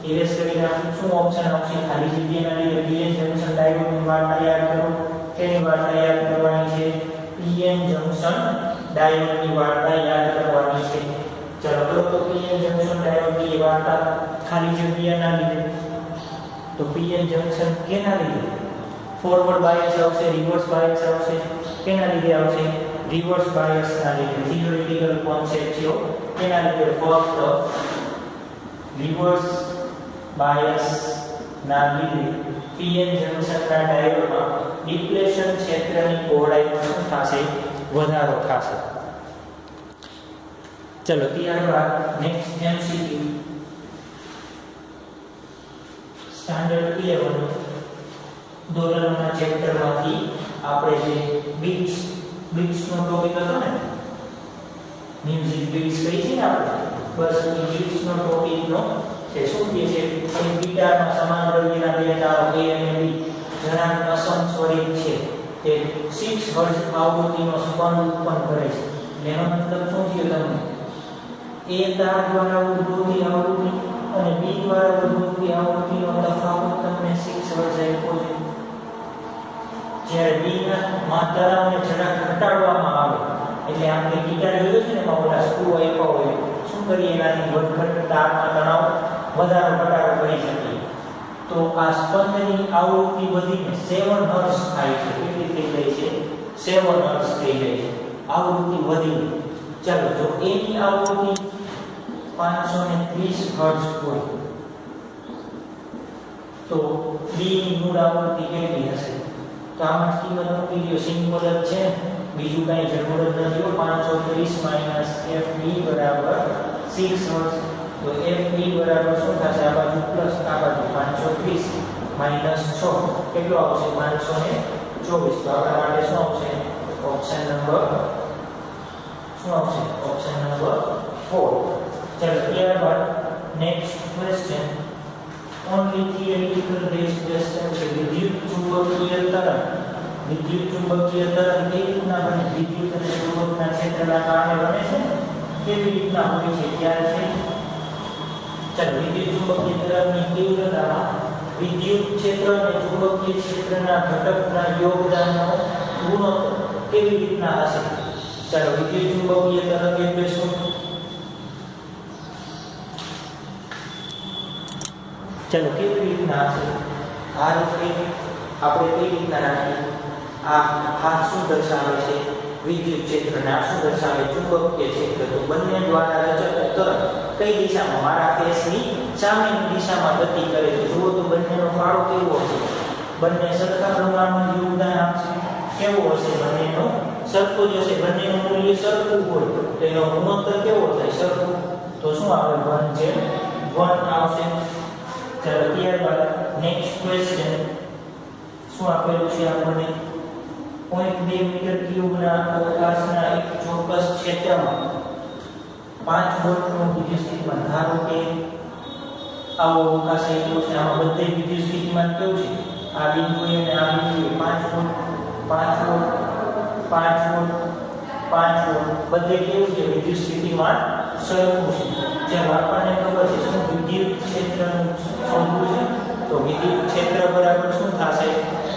ઇરેઝ કરી નાખું શું ઓપ્શન આવશે ખાલી જગ્યાના લીધે પીએન જંકશન ડાયોડની વાટ તૈયાર કરો તેની વાટ તૈયાર કરવાની છે પીએન જંકશન ડાયોડની વાટ તૈયાર કરવાની છે ચલો કરો તો પીએન જંકશન ડાયોડની વાટ ખાલી જગ્યાના લીધે તો પીએન જંકશન કેના લીધે ફોરવર્ડ બાયસ આવશે રિવર્સ બાયસ આવશે કેના લીધે આવશે રિવર્સ બાયસ ના લીધે થિયોરેટિકલ કોન્સેપ્ટ છે કેના લીધે ફક્ત રિવર્સ બાયસ ના લીધે પીએન જંકશન ના ડાયોડમાં ડિપ્લેશન ક્ષેત્રની પહોળાઈમાં શું થશે વધારો થશે ચલો ત્યારબાદ નેક્સ્ટ એમસીક્યુ સ્ટાન્ડર્ડ ઇલેવન ધોરણના ચેપ્ટરમાંથી આપણે જે બીટ્સ બીટ્સ નો ટોપિક હતો ને મ્યુઝિક બીટ્સ કહી છે ને આપણે બસ એ બીટ્સ નો ટોપિક નો છે શું કહે છે કે ગિટારમાં સમાન દ્રવ્યના બે તારો A અને B જણાંક અસમ સ્વરિત છે તે સિક્સ હર્ટ્ઝ આવૃત્તિનો સ્પંદ ઉત્પન્ન કરે છે એનો મતલબ શું થયો તમને A તાર દ્વારા ઉદ્ભવતી આવૃત્તિ અને B દ્વારા ઉદ્ભવતી આવૃત્તિનો તફાવત તમને સિક્સ હર્ટ્ઝ આપ્યો છે જ્યારે B ના માત્રાને જરા ઘટાડવામાં આવે એટલે આપણે ગિટાર જોયું છે ને એમાં ઓલા સ્ક્રૂ આપ્યા હોય શું કરીએ એનાથી વધઘટ તારમાં તણાવ વધારો ઘટાડો કરી શકીએ તો આ સ્પંદની આવૃત્તિ વધીને સેવન હર્ટ્ઝ થાય છે કેટલી થઈ જાય છે સેવન હર્ટ્ઝ થઈ જાય છે આવૃત્તિ વધી ચાલો જો A ની આવૃત્તિ પાંચસો ત્રીસ હર્ટ્ઝ હોય તો B ની મૂળ આવૃત્તિ કેટલી હશે તો આમાં કિંમત મૂકી દો સિમ્પલ જ છે બીજું કાંઈ જરૂર જ નથી પાંચસો ત્રીસ માઈનસ F B બરાબર સિક્સ હર્ટ્ઝ તો F B બરાબર શું થશે આ બાજુ પ્લસ આ બાજુ પાંચસો ત્રીસ માઈનસ છ કેટલો આવશે પાંચસો ચોવીસ તો આપણા માટે શું આવશે ઓપ્શન નંબર શું આવશે ઓપ્શન નંબર ચાર ચલો ત્યારબાદ next question only theoretical based question છે વિદ્યુત ચુંબકીય તરંગ વિદ્યુત ચુંબકીય તરંગ કેવી રીતના બને વિદ્યુત અને ચુંબકના ક્ષેત્રના કારણે બને છે કેવી રીતના હોય છે ત્યારે છે ચાલો વિદ્યુત ચુંબકીય તરંગની તીવ્રતામાં વિદ્યુત ક્ષેત્ર અને ચુંબકીય ક્ષેત્રના ઘટકના યોગદાનનો ગુણોત્તર કેવી રીતના હશે ચાલો વિદ્યુત ચુંબકીય તરંગ એટલે શું चलो केवी રીતના હશે આ રીતે આપણે કઈ રીતના રાખીએ આ હાથ શું દર્શાવે છે વિદ્યુત ક્ષેત્રને આ શું દર્શાવે ચુંબકીય ક્ષેત્ર તો બંને દ્વારા રચાતું તરંગ કઈ દિશામાં મારા ફેસની સામેની દિશામાં ગતિ કરે છે જુઓ તો બંનેનો ફાળો કેવો હશે બંને સરખા પ્રમાણમાં યોગદાન આપશે કેવો હશે બંનેનો સરખો જ હશે બંનેનું મૂલ્ય સરખું હોય તો એનો ગુણોત્તર કેવો થાય સરખું તો શું આવે વન જે વન આવશે चलो ત્યારબાદ નેક્સ્ટ ક્વેશ્ચન શું આપેલું છે આપણને zero point two મીટર ક્યુબના અવકાશના એક ચોક્કસ ક્ષેત્રમાં પાંચ વોલ્ટનું વિદ્યુત સ્થિતિમાન ધારો કે આવો અવકાશ આપ્યો છે આમાં બધે વિદ્યુત સ્થિતિમાન કેવું છે આ બિંદુએ અને આ બિંદુએ પાંચ વોલ્ટ પાંચ વોલ્ટ પાંચ વોલ્ટ પાંચ વોલ્ટ બધે કેવું છે વિદ્યુત સ્થિતિમાન સરખું છે ચાલો આપણને ખબર છે શું વિદ્યુત ક્ષેત્રનું શોધવું છે તો વિદ્યુત ક્ષેત્ર બરાબર શું થશે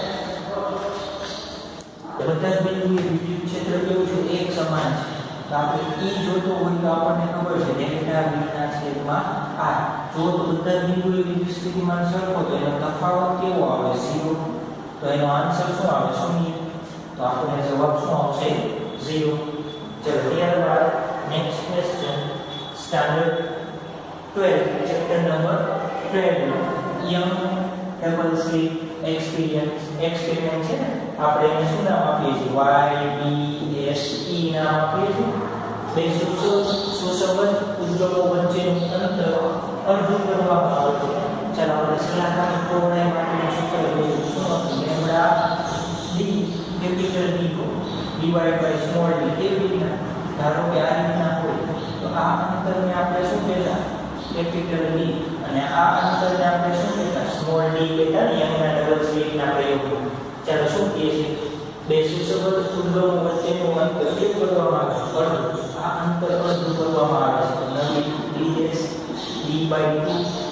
બધા જ બિંદુએ વિદ્યુત ક્ષેત્ર કેવું છે એક સમાન છે તો આપણે E જોતો હોય તો આપણને ખબર છે ડેલ્ટા V ના છેદમાં R જો તો બધા જ બિંદુએ વિદ્યુત સ્થિતિમાન સરખો તો એનો તફાવત કેવો આવે ઝીરો તો એનો આન્સર શું આવે શૂન્ય તો આપણને જવાબ શું આવશે ઝીરો ચલો ત્યારબાદ next question standard twelve chapter number twelve Young double slit experience experiment છે આપણે એને શું નામ આપીએ છીએ Y B S E નામ આપીએ છીએ બે સુસંબંધ ઉદ્દગમો વચ્ચેનું અંતર અડધું કરવામાં આવે છે ચાલો આપણે સલાહકારની પહોળાઈ માટેનું સૂત્ર જોયું શું હતું lambda D capital D divide by small D કેવી રીતના ધારો કે આ રીતના હોય તો આ અંતરને આપણે શું કહેતા કેપિટલ ડી અને આ અંતરને આપણે શું કહેતા સ્મોલ ડી કહેતા યંગના ડબલ સ્લિટના પ્રયોગો ચાલો શું કહે છે બે સુસંબંધ ઉદ્દગમો વચ્ચેનું અંતર કેવું કરવામાં આવે અડધું આ અંતર અડધું કરવામાં આવે છે નવી D dash D by two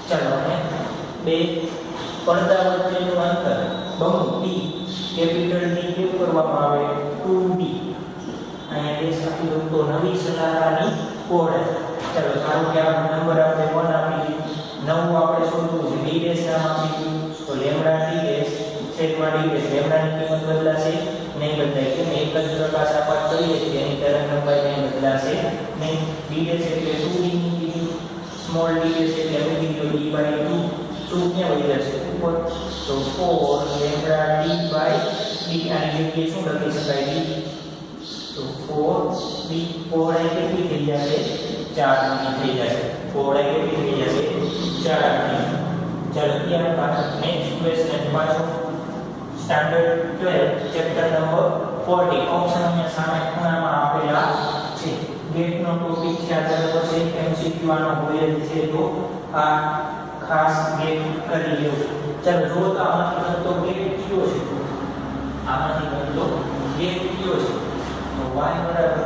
ચાલો અને બે પડદા વચ્ચેનું અંતર બહુ d કેપિટલ D કેવું કરવામાં આવે ટુ d અહીંયા ડેશ આપી દો તો નવી સલાહની પહોળાઈ ચાલો ધારો કે આ નંબર આપણે એક આપી દીધું નવ આપણે શોધવું છે d ડેશ નામ આપી દીધું તો લેમ્ડા d ડેશ છેદમાં d ડેશ લેમ્ડાની કિંમત બદલાશે નહીં બદલાય કેમ એક જ પ્રકાશ આપાત કરીએ છીએ એની તરંગ લંબાઈ નહીં બદલાશે નહીં d ડેશ એટલે ટુ d ની કિંમત સ્મોલ d ડેશ એટલે મૂકી દો d બાય ટુ ટુ ક્યાં વહી જશે ઉપર તો four lambda d by d આની જગ્યાએ શું લખી શકાય d તો ફોર d પહોળાઈ કેટલી થઈ જશે ચાર ની થઈ જશે પહોળાઈ કેટલી થઈ જશે ચાર ની ચાલો ત્યારબાદ નેક્સ્ટ ક્વેશ્ચન પાછો standard twelve chapter number forty option અહીંયા સામે ખૂણામાં આપેલા છે ગેટનો ટોપિક છે આ બરાબર છે એમસીક્યુ આનો હોય જ છે તો આ ખાસ ગેટ કરી લેવું ચાલો જો તો આમાંથી બનતો ગેટ કયો છે આમાંથી બનતો ગેટ કયો છે તો y બરાબર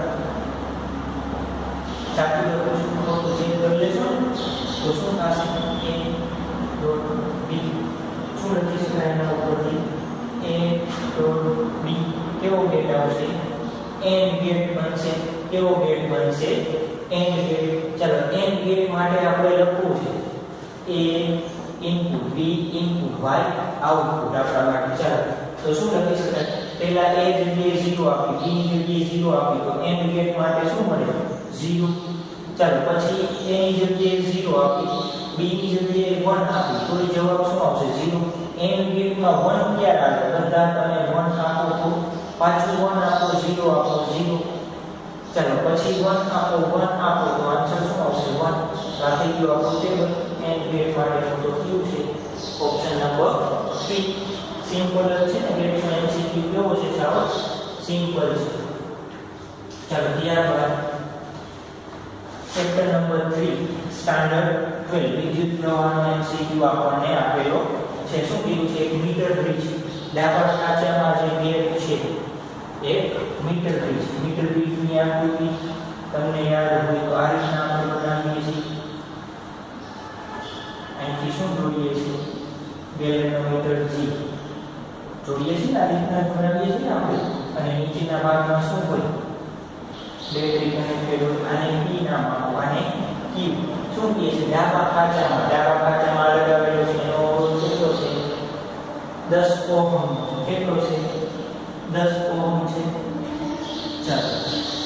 સાચું લખું છું તો ચેન્જ કરી લેશો તો શું થશે a ડોટ b શું લખી શકાય એના ઉપરથી a ડોટ b કેવો ગેટ આવશે એન્ડ ગેટ બનશે કેવો ગેટ બનશે એન્ડ ગેટ ચાલો એન્ડ ગેટ માટે આપણે લખવું છે a input b input y output આપણા માટે ચાલો તો શું લખી શકાય પહેલા a જગ્યાએ ઝીરો આપી b ની જગ્યાએ ઝીરો આપી તો એન્ડ ગેટ માટે શું મળે ઝીરો ચાલો પછી a ની જગ્યાએ ઝીરો આપી b ની જગ્યાએ વન આપી તો જવાબ શું આવશે ઝીરો એન્ડ ગેટમાં વન ક્યારે આવે બધા તમે વન આપો તો પાછું વન આપો ઝીરો આપો ઝીરો ચાલો પછી વન આપો વન આપો તો આન્સર શું આવશે વન સાથે ગયો આપણો ટેબલ એન્ડ ગેટ માટે તો કયું છે ઓપ્શન નંબર થ્રી સિમ્પલ છે ને ગેટનો એમસીક્યુ કેવો છે સાવ સિમ્પલ છે ચાલો ત્યારબાદ chapter number three standard twelve વિદ્યુત પ્રવાહનો એમસીક્યુ આપણને આપેલો છે શું કીધું છે એક મીટર બ્રિજ ડાબા કાચામાં જે ગેટ છે એક મીટર બ્રિજ મીટર બ્રિજની આકૃતિ તમને યાદ હોય તો આ રીતના આપણે બનાવીએ છીએ અહીંથી શું જોડીએ છીએ ગેલેનોમીટર G જોડીએ છીએ આ રીતના બનાવીએ છીએ આપણે અને નીચેના ભાગમાં શું હોય બેટરી કનેક્ટેડ હોય આને P નામ આપો આને Q શું કહે છે ડાબા ખાંચામાં ડાબા ખાંચામાં લગાવેલો છે એનો અવરોધ કેટલો છે દસ ઓહમ કેટલો છે દસ ઓહમ છે ચાલો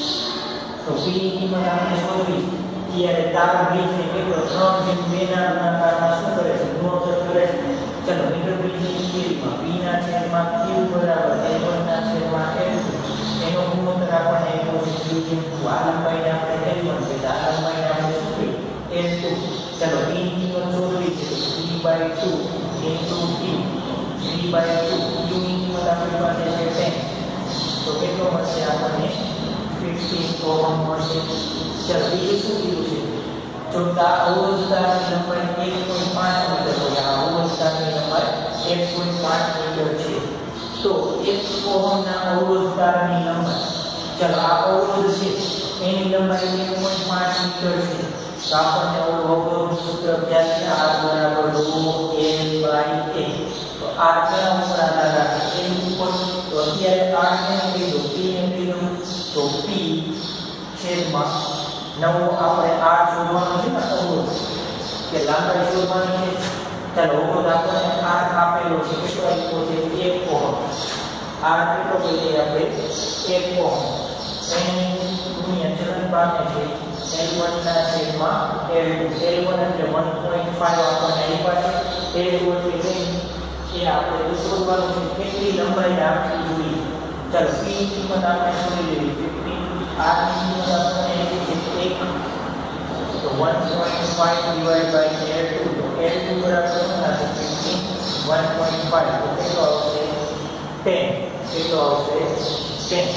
તો P ની કિંમત આપણે શોધવી ત્યારે તાર બ્રિજને કેટલો ત્રણ જેમ બે ના ગુણાકારમાં શું કરે છે ગુણોત્તર કરે છે ચાલો મીટર બ્રિજની સ્પીડમાં P ના છેદમાં Q બરાબર L one ના છેદમાં L two એનો ગુણોત્તર આપણને એટલો છે Q જેમ આ લંબાઈને આપણે L one કહીએ આ લંબાઈને આપણે શું કહીએ L two ચાલો P ની કિંમત શોધવી છે P by two into T P by two Q ની કિંમત આપણી પાસે છે ten તો કેટલો મળશે આપણને fifteen ઓહમ મળશે ચાલો બીજું શું કીધું છે જો તા અવરોધતાની લંબાઈ એક પોઈન્ટ પાંચ મીટર હોય આ અવરોધતાની લંબાઈ એક પોઈન્ટ પાંચ મીટર છે તો એક ઓહમના અવરોધતાની લંબાઈ ચાલો આ અવરોધ છે એની લંબાઈ એક પોઈન્ટ પાંચ મીટર છે તો આપણને અવરોધ સૂત્ર ક્યાં છે R બરાબર rho L by A તો R કયા ઉપર આધાર રાખે L ઉપર તો અત્યારે R ને લીધો P ને લીધો તો P છેદમાં નવો આપણે R શોધવાનો છે ને અવરોધ કે લંબાઈ શોધવાની છે ચાલો અવરોધ આપણને R આપેલો છે કેટલો આપ્યો છે એક ઓહમ R કેટલો કહીએ આપણે એક ઓહમ એની ગુણ્યા ચલન પામે છે L one ના છેદમાં L two L one એટલે one point five આપણને આપ્યા છે L two એટલે એ આપણે શોધવાનું છે કેટલી લંબાઈ રાખવી જોઈએ ચાલો P ની કિંમત આપણે શોધી લેવી fifteen R ની કિંમત આપણને એક તો one point five divided by L two તો L two બરાબર શું થશે fifteen one point five તો કેટલો આવશે ten કેટલો આવશે ten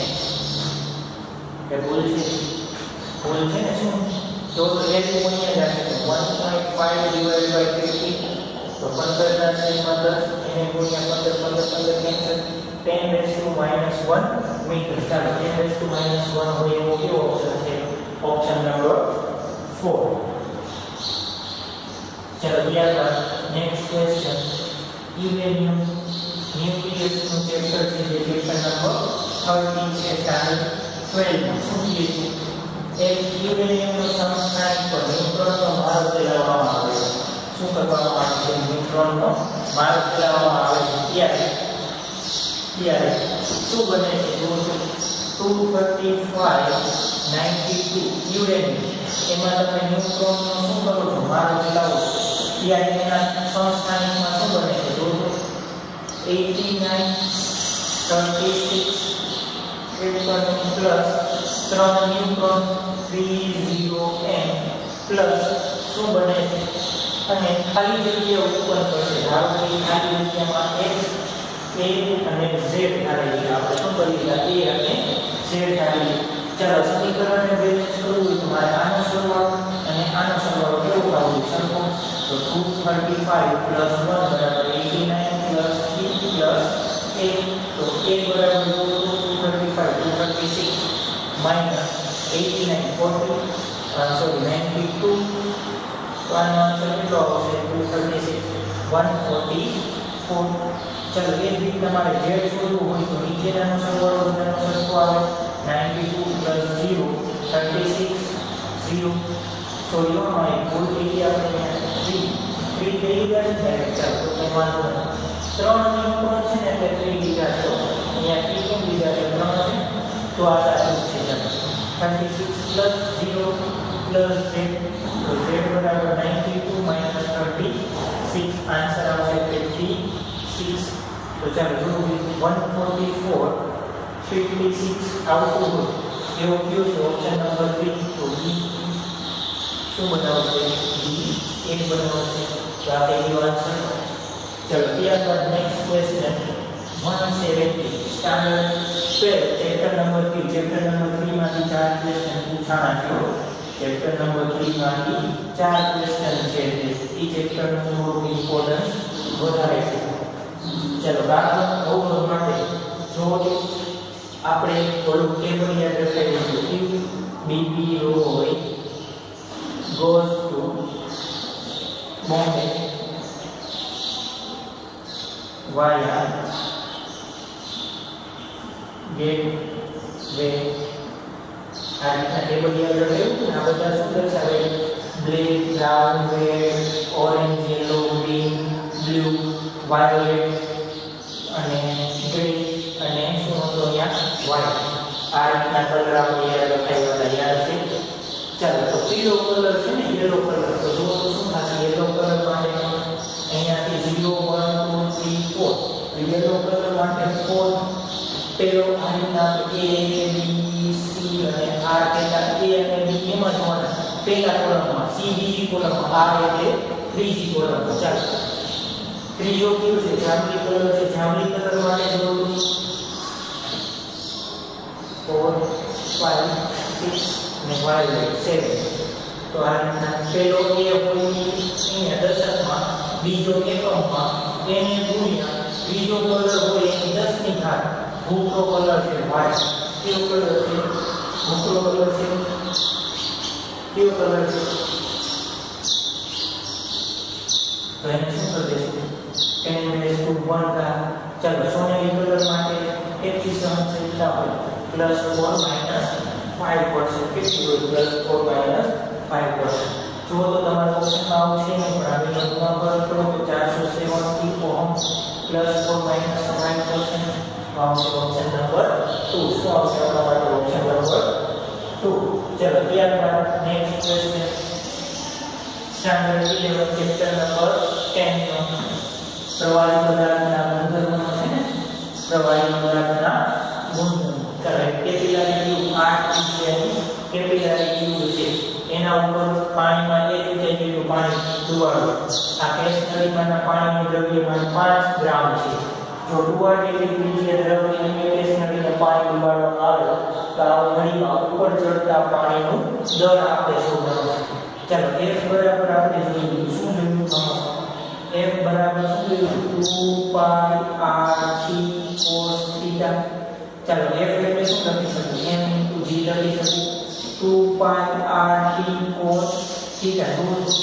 એ ભૂલ છે ભૂલ છે ને શું તો L two અહીંયા જશે one point five divided by fifteen તો પંદર ના છેદમાં દસ એને ગુણ્યા પંદર પંદર પંદર cancel ten raised to minus one metre ચાલો ten raised to minus one હોય એવો કેવો ઓપ્શન છે ઓપ્શન નંબર four चलो ત્યારબાદ નેક્સ્ટ ક્વેશ્ચન યુરેનિયમ ન્યુક્લિયસ નું ચેપ્ટર છે જે ચેપ્ટર નંબર thirty છે સ્ટાન્ડર્ડ twelve માં શું કીધું એક યુરેનિયમ નો સમસ્થાનિક પર ન્યુટ્રોન નો માર્ગ ચલાવવામાં આવે છે શું કરવામાં આવે છે ન્યુટ્રોન નો માર્ગ ચલાવવામાં આવે છે ત્યારે ત્યારે શું બને છે two thirty-five ninety-two યુરેનિયમ એમાં તમે ન્યુટ્રોન નો શું કરો છો માર્ગ ચલાવો ત્યારે એના સમસ્થાનિકમાં શું બને છે eighty-nine thirty-six ત્રેપન પ્લસ ત્રણ ન્યુટ્રોન thirty n પ્લસ શું બને છે અને ખાલી જગ્યા ઉત્પન્ન કરશે ધારો કે ખાલી જગ્યામાં x a અને z ધારેલી આપણે શું કરી લીધા a અને z ધારેલી ચાલો સમીકરણને બેલેન્સ કરવું હોય તો મારે આનો સરવાળો અને આનો સરવાળો કેવો આવશે સરખો તો two thirty-five plus one બરાબર eighty-nine plus three plus eight તો a બરાબર two thirty-five two thirty-six minus eighty-nine forty uh, sorry ninety-two તો આનો આન્સર કેટલો આવશે two thirty-six one forty-four ચલો એ જ રીતે તમારે z શોધવું હોય તો નીચેનાનો સરવાળો બધાનો સરખો આવે ninety-two plus zero thirty-six zero so યો માં ભૂલ થઈ ગઈ આપણે three three થઈ ગયા છે ચાલો તો કંઈ વાંધો નહીં ત્રણ ન્યુટ્રોન છે ને એટલે three લીધા છે અહીંયા three કેમ લીધા છે ત્રણ છે તો આ સાચું છે ચાલો thirty-six plus zero plus z તો z બરાબર ninety-two minus thirty-six આન્સર આવશે fifty-six તો ચાલો જોવું one forty-four fifty-six આવતું હોય એવો કયો છે ઓપ્શન નંબર three તો બી શું બનાવશે બી એક બનાવશે તો આ પહેલો આન્સર ચલો ત્યારબાદ next question one seventy standard twelve chapter number three chapter number three માંથી ચાર ક્વેશ્ચન પૂછાણા છે ચેપ્ટર નંબર three માંથી ચાર ક્વેશ્ચન છે એ ચેપ્ટર નું થોડું ઇમ્પોર્ટન્સ વધારે છે ચલો દાખલા નવ માટે જો આપણે થોડું ટેબલ યાદ રાખીશું if bb roy goes to Bombay via gateway આ રીતના ટેબલ યાદ રાખીશું આ બધા શું દર્શાવે black brown red orange yellow green blue violet અને ગ્રીન અને શું હતો અહીંયા વ્હાઇટ આ રીતના કલર આપણે યાદ રખાયેલા યાદ છે ચાલો તો પીળો કલર છે ને યલો કલર તો જો શું થશે યલો કલર માટે અહીંયાથી zero one two three four yellow colour માટે four પેલો આ રીતના a b c અને r કેટલા a અને b એમાં જોવાના પહેલા કોલમમાં c બીજી કોલમમાં r એટલે ત્રીજી કોલમમાં ચાલો ત્રીજો કયો છે જાંબલી કલર છે જાંબલી કલર માટે જોવું four five six અને વાયોલેટ seven તો આ રીતના પેલો a હોય અહીંયા દશકમાં બીજો એકમમાં એને ગુણ્યા ત્રીજો કલર હોય એની દસ ની ઘાત ભૂખરો કલર છે વ્હાઇટ કેવો કલર છે ભૂખરો કલર છે કેવો કલર છે તો એને શું કરી દેશું ten raised to one का चलो सोनेरी कलर માટે એકવીસ અંશ એટલા હોય plus four minus five percent કેટલી હોય plus four minus five percent જો તો તમારા ઓપ્શનમાં આવશે નહીં પણ આપણે લખવા પર કરો તો four seventy ohm plus four minus five percent આવશે ઓપ્શન નંબર two શું આવશે આપણા માટે ઓપ્શન નંબર two ચલો ત્યારબાદ next question standard eleven chapter number ten નો પ્રવાહી પદાર્થના ગુણધર્મો છે ને પ્રવાહી પદાર્થના ગુણધર્મો ચાલો કેપિલારી આઠ છે કેપિલારી છે એના ઉપર પાણીમાં એક થઈ ગયું પાણી ડુબાડો આ કેસ નળીમાંના પાણીનું દ્રવ્યમાન પાંચ ગ્રામ છે જો ડુબાડ એટલી ત્રિજ્ય દ્રવ્ય અને કેસ નળીમાં પાણી ડુબાડવામાં આવે તો આ નળીમાં ઉપર ચડતા પાણીનું દર આપણે શોધવાનું છે ચાલો f બરાબર આપણે જોયું શું જોયું f બરાબર શું જોયું two pi r t cos theta ચાલો f એટલે શું લખી શકું m into g લખી શકું two pi r t cos theta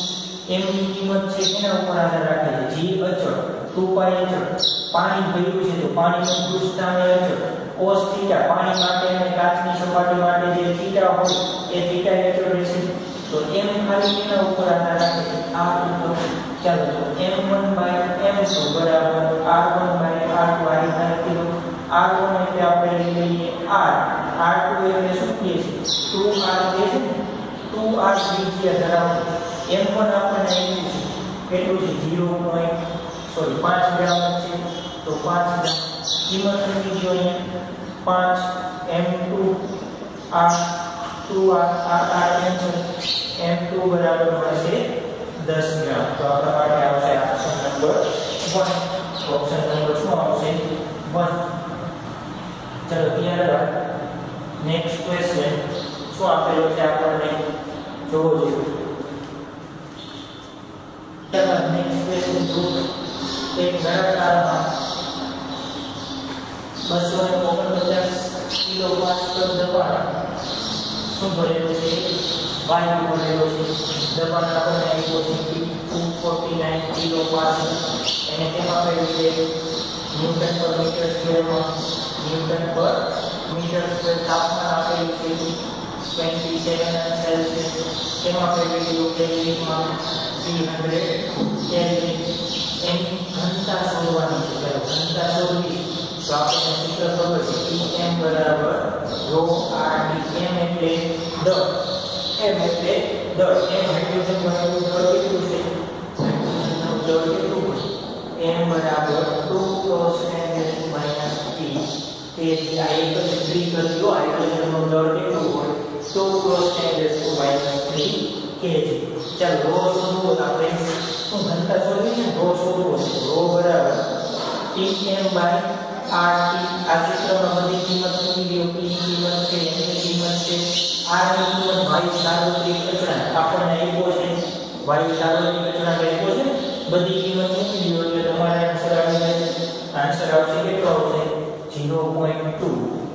m ની કિંમત છે એના ઉપર આધાર રાખે છે. g અચળ, ટુ પાઈ અચળ, પાણી ભર્યું છે તો પાણીનું પૃષ્ઠતાણ અચળ, cos થીટા પાણી માટે અને કાચની સપાટી માટે જે થીટા હોય એ થીટા અચળ રહેશે. તો m ખાલી એના ઉપર આધાર રાખે છે. આ તો ચાલો તો m one by m two બરાબર r one by r two આ રીતના લખી દો. r વન એટલે આપણે લઈ લઈએ r, r ટુ એટલે શું કહે છે ટુ r કહે છે ને, ટુ r ત્રિજ્યા ધરાવતું m વન આપણને આપ્યું છે કેટલું છે ઝીરો પોઈન્ટ સોરી પાંચ ગ્રામ છે. તો પાંચ ગ્રામ કિંમત મૂકી દો અહીંયા પાંચ m two r two r r m છે m ટુ બરાબર મળશે દસ ગ્રામ. તો આપણા માટે આવશે option number one. Option number શું આવશે વન. ચલો ત્યારબાદ નેક્સ્ટ ક્વેશ્ચન શું આપેલો છે આપણને જોવો જોઈએ. ત્યારબાદ નેક્સ્ટ ક્વેશ્ચન જો એક નળાકારમાં બસો ઓગણપચાસ કિલો પાસ્કલ દબાણ શું ભરેલું છે વાયુ ભરેલો છે. દબાણ આપણને આપ્યો છે two forty nine kilo pascal. એને તેમાં કહેલું છે ન્યૂટન પર મીટર સ્ક્વેરમાં, ન્યૂટન પર મીટર સ્ક્વેર. તાપમાન આપેલું છે ટ્વેન્ટી સેવન સેલ્સિયસ. તેમાં કહેલું છે કેલ્વિનમાં થ્રી હંડ્રેડ કેલ્વિન. એની ઘનતા શોધવાની છે. ચાલો ઘનતા શોધવી તો આપણને સૂત્ર ખબર છે E m બરાબર rho r d. m એટલે દળ, m એટલે દળ. m હાઇડ્રોજન વાયુનું દળ કેટલું છે, હાઇડ્રોજનનું દળ કેટલું છે m બરાબર two cross ten minus three kg. આ એક જ થ્રી કરી દો. હાઇડ્રોજનનું દળ કેટલું હોય two cross ten minus three kg. ચાલો rho શોધવો તો આપણે શું ઘનતા શોધવી છે, rho શોધવો છે. rho બરાબર Tm બાય rt. આ સૂત્રમાં બધી કિંમત મૂકી દો. p ની કિંમત છે, m ની કિંમત છે, r ની કિંમત વાયુ સાર્વત્રિક અચળાંક આપણને આપ્યો છે. વાયુ સાર્વત્રિક અચળાંક આપ્યો છે. બધી કિંમત મૂકી દો એટલે તમારે આન્સર આવી જશે. આન્સર આવશે કેટલો આવશે ઝીરો પોઈન્ટ ટુ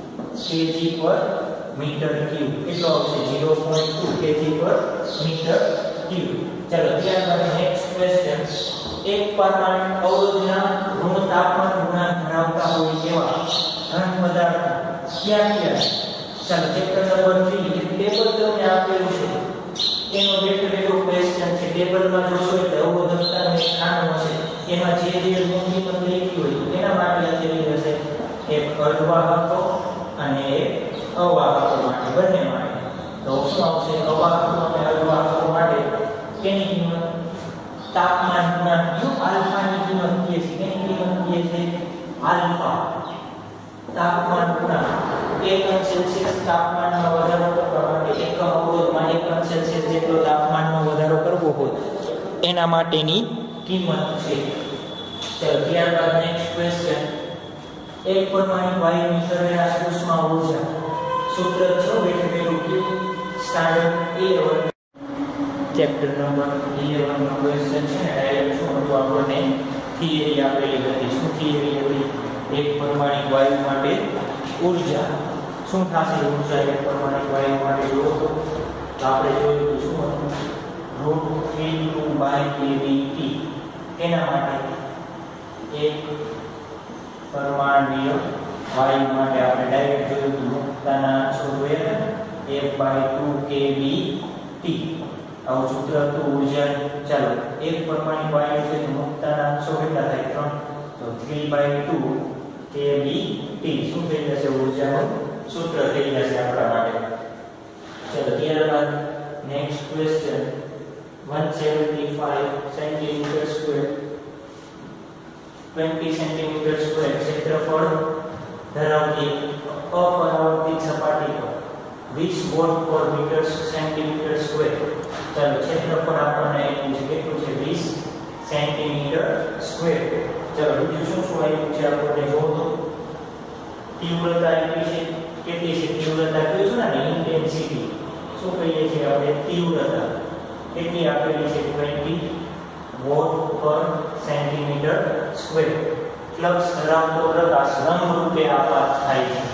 kg પર મીટર ક્યુબ. કેટલો આવશે ઝીરો પોઈન્ટ ટુ kg પર મીટર ક્યુબ. ચાલો ત્યારબાદ નેક્સ્ટ ક્વેશ્ચન. એક પરમાણુ અવરોધના ઋણ તાપમાન ગુણાંક ધરાવતા હોય તેવા ઘન પદાર્થ ક્યાં ક્યાં. ચાલો ચેપ્ટર નંબર થ્રી એક ટેબલ તમને આપેલું છે. એનો બેઠો બેઠો ક્વેશ્ચન છે. ટેબલમાં જોશો એટલે અવરોધકતાનું એક ખાનું હશે. એમાં જે જે ઋણ કિંમત લખી હોય એના માટે લખેલી હશે. એક અર્ધવાહકો અને એક અવાહકો માટે, બંને માટે. તો શું આવશે અવાહકો અને અર્ધવાહકો માટે કેની કિંમત તાપમાન ગુણાંક યુ આલ્ફાની કિંમત કહે છે. કેની કિંમત કહે છે આલ્ફા. તાપમાન ગુણાંક એક અંશ સેલ્સિયસ તાપમાનમાં વધારો કરવા માટે એકમ અવરોધમાં એક અંશ સેલ્સિયસ જેટલો તાપમાનમાં વધારો કરવો હોય એના માટેની કિંમત છે. ચાલો ત્યારબાદ નેક્સ્ટ ક્વેશ્ચન. એક પરમાણુ વાયુની સરેરાશ ઉષ્મા ઊર્જા સૂત્ર છે બેઠે બેઠું Q standard A one. Chapter number eleven નો ક્વેશ્ચન છે ને ડાયરેક્ટ શું હતું આપણને થિયરી આપેલી હતી. શું થિયરી હતી એક પરમાણુ વાયુ માટે ઊર્જા શું થશે. ઊર્જા એક પરમાણુ વાયુ માટે જો તો આપણે જોયું શું હતું root three two by KVT. એના માટે એક પરમાણુ વાયુ માટે આપણે ડાયરેક્ટ જોયું હતું મુક્તાના અંશો જોયા એક બાય ટુ કેવીટી. આવું સૂત્ર હતું ઊર્જા. ચાલો એક પરમાણુ વાયુ છે તો મુક્તાના અંશો કેટલા થાય ત્રણ. તો થ્રી બાય ટુ કેવીટી શું થઈ જશે ઊર્જાનું સૂત્ર થઈ જશે આપણા માટે. ચાલો ત્યારબાદ next question. one seventy-five centimetre square વીસ સેન્ટીમીટર સ્ક્વેર ક્ષેત્રફળ ધરાવતી અપરાવર્તિત સપાટી પર વીસ વોટ પર મીટર સેન્ટીમીટર સ્ક્વેર. ચાલો ક્ષેત્રફળ આપણને આપ્યું છે કેટલું છે વીસ સેન્ટીમીટર સ્ક્વેર. ચાલો બીજું શું શું આવ્યું છે આપણને જોવો તો તીવ્રતા આપી છે. કેટલી છે તીવ્રતા કીધું છે ને ઇન્ટેન્સિટી. શું કહીએ છીએ આપણે તીવ્રતા કેટલી આપેલી છે વીસ વોટ પર સેન્ટીમીટર સ્ક્વેર. ફ્લક્સ ધરાવતો પ્રકાશ લંબરૂપે આપાત થાય છે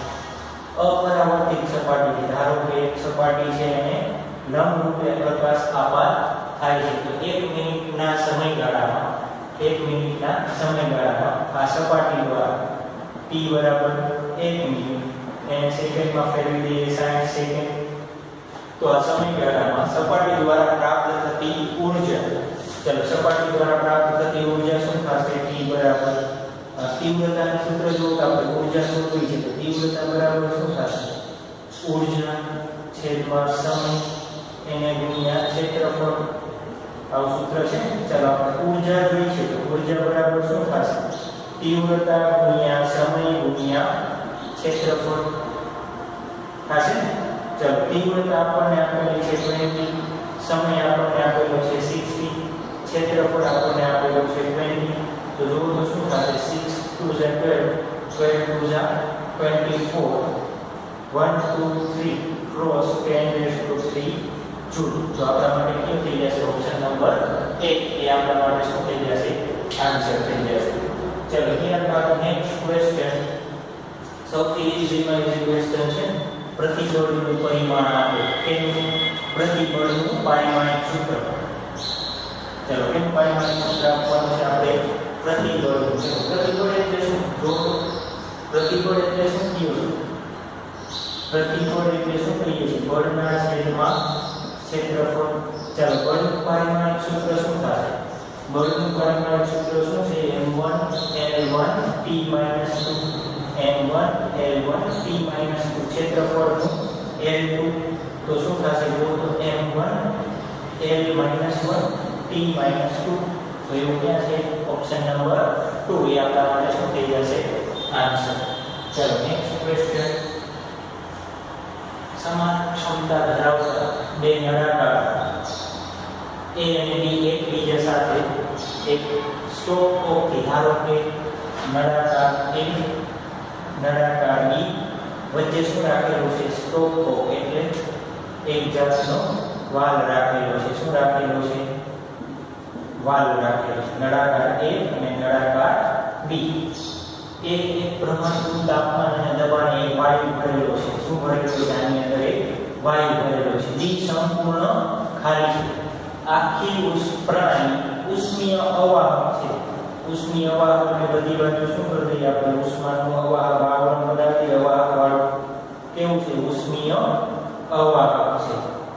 અપરાવર્તિત સપાટી. ધારો કે એક સપાટી છે અને લંબરૂપે પ્રકાશ આપાત થાય છે. તો એક મિનિટના સમયગાળામાં એક મિનિટના સમયગાળામાં આ સપાટી દ્વારા t બરાબર એક મિનિટ એને સેકન્ડમાં ફેરવી દઈએ સાઠ સેકન્ડ. તો આ સમયગાળામાં સપાટી દ્વારા પ્રાપ્ત થતી ઊર્જા, ચલો સપાટી દ્વારા પ્રાપ્ત થતી ઊર્જા શું થશે? t બરાબર તીવ્રતાનું સૂત્ર જો આપણે ઊર્જા શોધવી છે તો તીવ્રતા બરાબર શું થશે? ઊર્જા છેદમાં સમય એને ગુણ્યા ક્ષેત્રફળ. આવું સૂત્ર છે. ચાલો આપણે ઊર્જા જોઈ છે તો ઊર્જા બરાબર શું થશે? તીવ્રતા ગુણ્યા સમય ગુણ્યા ક્ષેત્રફળ થશે. ચાલો તીવ્રતા આપણને આપેલી છે વીસ, સમય આપણને આપેલો છે સાઠ, ક્ષેત્રફળ આપણને આપેલો છે વીસ. તો જો તો શું થશે? સિક્સ ટુ ઝા ટ્વેલ્વ, ટ્વેલ્વ ટુ ઝા twenty four, one two three cross ten raise to three joule. તો આપણા માટે શું થઈ જશે? ઓપ્શન નંબર એક એ આપણા માટે શું થઈ જશે? આન્સર થઈ જશે. ચલો ત્યારબાદ નેક્સ્ટ ક્વેશ્ચન, સૌથી ઈઝીમાં ઈઝી ક્વેશ્ચન છે. પ્રતિબળનું પરિમાણ આપો. કેનું? પ્રતિબળનું પારિમાણિક સૂત્ર. ચલો કેમ પારિમાણિક સૂત્ર આપવાનું છે આપણે? પ્રતિબળ છે. પ્રતિબળ એટલે શું? જો પ્રતિબળ એટલે શું કીધું? પ્રતિબળ એટલે શું કહીએ છીએ? બળના છેદમાં ક્ષેત્રફળ. ચાલો બળનું પારિમાણિક સૂત્ર શું થશે? બળનું પારિમાણિક સૂત્ર શું છે? M one L one T minus two. M one L one T minus two. ક્ષેત્રફળનું એલ ટુ. તો શું થશે? જો તો M one L minus one T minus two. તો એવું ક્યાં છે? ઓપ્શન નંબર ટુ એ આપણા માટે શું થઈ જશે? આન્સર. ચલો નેક્સ્ટ ક્વેશ્ચન, સમાન ક્ષમતા ધરાવતા બે નળાકાર A અને B એકબીજા સાથે એક સ્ટોક ઓકથી, ધારો કે નળાકાર A નળાકાર B વચ્ચે શું રાખેલું છે? સ્ટોક ઓક એટલે એક જાતનો વાલ રાખેલો છે. શું રાખેલો છે? વાલ રાખેલો છે. નળાકાર A અને નળાકાર B. A એક પ્રમાણભૂત તાપમાન અને દબાણે એક વાયુ ભરેલો છે. શું ભરેલો છે? આની અંદર એક વાયુ ભરેલો છે. B સંપૂર્ણ ખાલી છે. આખી ઉસ પ્રણાલી ઉષ્મીય અવાહક છે. ઉષ્મીય અવાહક એટલે બધી બાજુ શું કરી દઈએ આપણે? ઉષ્માનું અવાહક આવરણ બનાવી અવાહક વાળું કેવું છે? ઉષ્મીય અવાહક છે.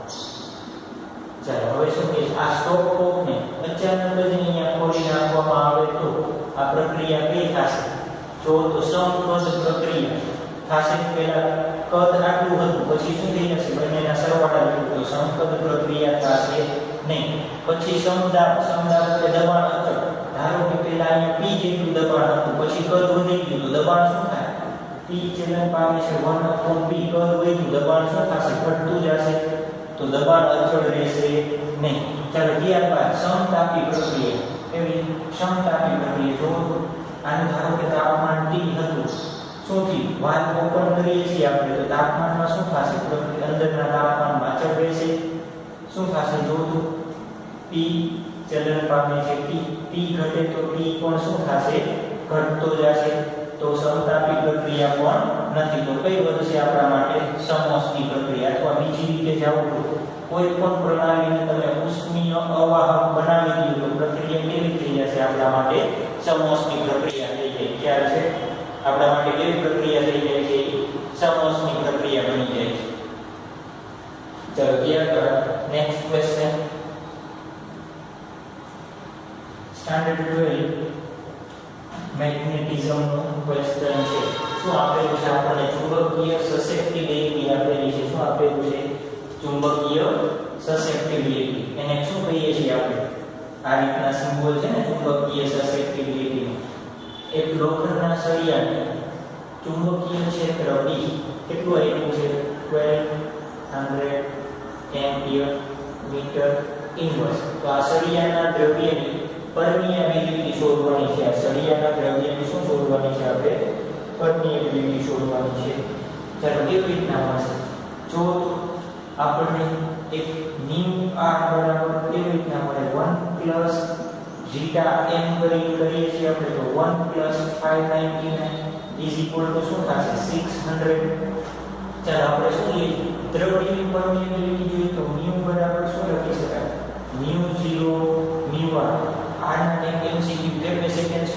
ચાલો હવે શું કે આ સ્ટોપ કોકને અચાનક જ અહીંયા ખોલી નાખવામાં આવે તો આ પ્રક્રિયા કઈ થશે? જો તો સમકદ પ્રક્રિયા થશે. પહેલા કદ આટલું હતું, પછી શું થઈ જશે? બંનેના સરવાળા લેવું તો સમકદ પ્રક્રિયા થશે નહીં. પછી સમદાબ, સમદાબ એટલે દબાણ અચળ. ધારો કે પહેલા અહીંયા P જેટલું દબાણ હતું, પછી કદ વધી ગયું તો દબાણ શું થાય? P ચલન પામે છે વન અપોન P. કદ વધ્યું, દબાણ શું થશે? ઘટતું જશે. તો દબાણ અચળ રહેશે નહીં. ચાલો ત્યારબાદ સમતાપી પ્રક્રિયા. એવી સમતાપી પ્રક્રિયા જો આનું ધારો કે તાપમાન T હતું, શું થયું? વાલ ઓપન કરીએ છીએ આપણે તો તાપમાનમાં શું થશે? અંદરના તાપમાનમાં અચળ રહેશે. શું થશે? જો તો P ચલન પામે છે T. P ઘટે તો T પણ શું થશે? ઘટતો જશે. તો સમતાપી પ્રક્રિયા પણ નથી. તો કઈ વધશે આપણા માટે? સમોષ્મી પ્રક્રિયા. અથવા બીજી રીતે જાવ તો કોઈ પણ પ્રણાલીને તમે ઉષ્મીય અવાહક બનાવી દીધું તો પ્રક્રિયા કેવી થઈ જશે? આપણા માટે સમોષ્મી પ્રક્રિયા થઈ જાય. ખ્યાલ છે? આપણા માટે કેવી પ્રક્રિયા થઈ જાય છે? સમોષ્મી પ્રક્રિયા બની જાય છે. ચલો ત્યારબાદ next question, standard twelve magnetism નો ક્વેશ્ચન છે. શું આપેલું છે? આપણને ચુંબકીય સસેપ્ટિબિલિટી આપેલી છે. શું આપેલું છે? ચુંબકીય સસેપ્ટિબિલિટી. એને શું કહીએ છીએ આપણે? આ રીતના સિમ્બોલ છે ને ચુંબકીય સસેપ્ટિબિલિટી. એક લોખંડના સળિયાને ચુંબકીય ક્ષેત્ર B કેટલું આપ્યું છે? બાવીસ સો એમ્પિયર મીટર ઇન્વર્સ. તો આ સળિયાના દ્રવ્યની પરમિયાબિલિટી શોધવાની છે. આ સળિયાના દ્રવ્યની શું શોધવાની છે? આપણે પરમિયાબિલિટી શોધવાની છે. ચાલો કેવી રીતના મળશે? જો આપણને એક ન્યુ r બરાબર કેવી રીતના મળે? વન પ્લસ જીટા m કરી કરીએ છીએ આપણે તો one plus five ninety nine is equal to શું થશે? Six hundred. ચાલો આપણે શું લઈએ? દ્રવ્યની પરમિયાબિલિટી જોઈએ તો ન્યુ બરાબર શું લખી શકાય? ન્યુ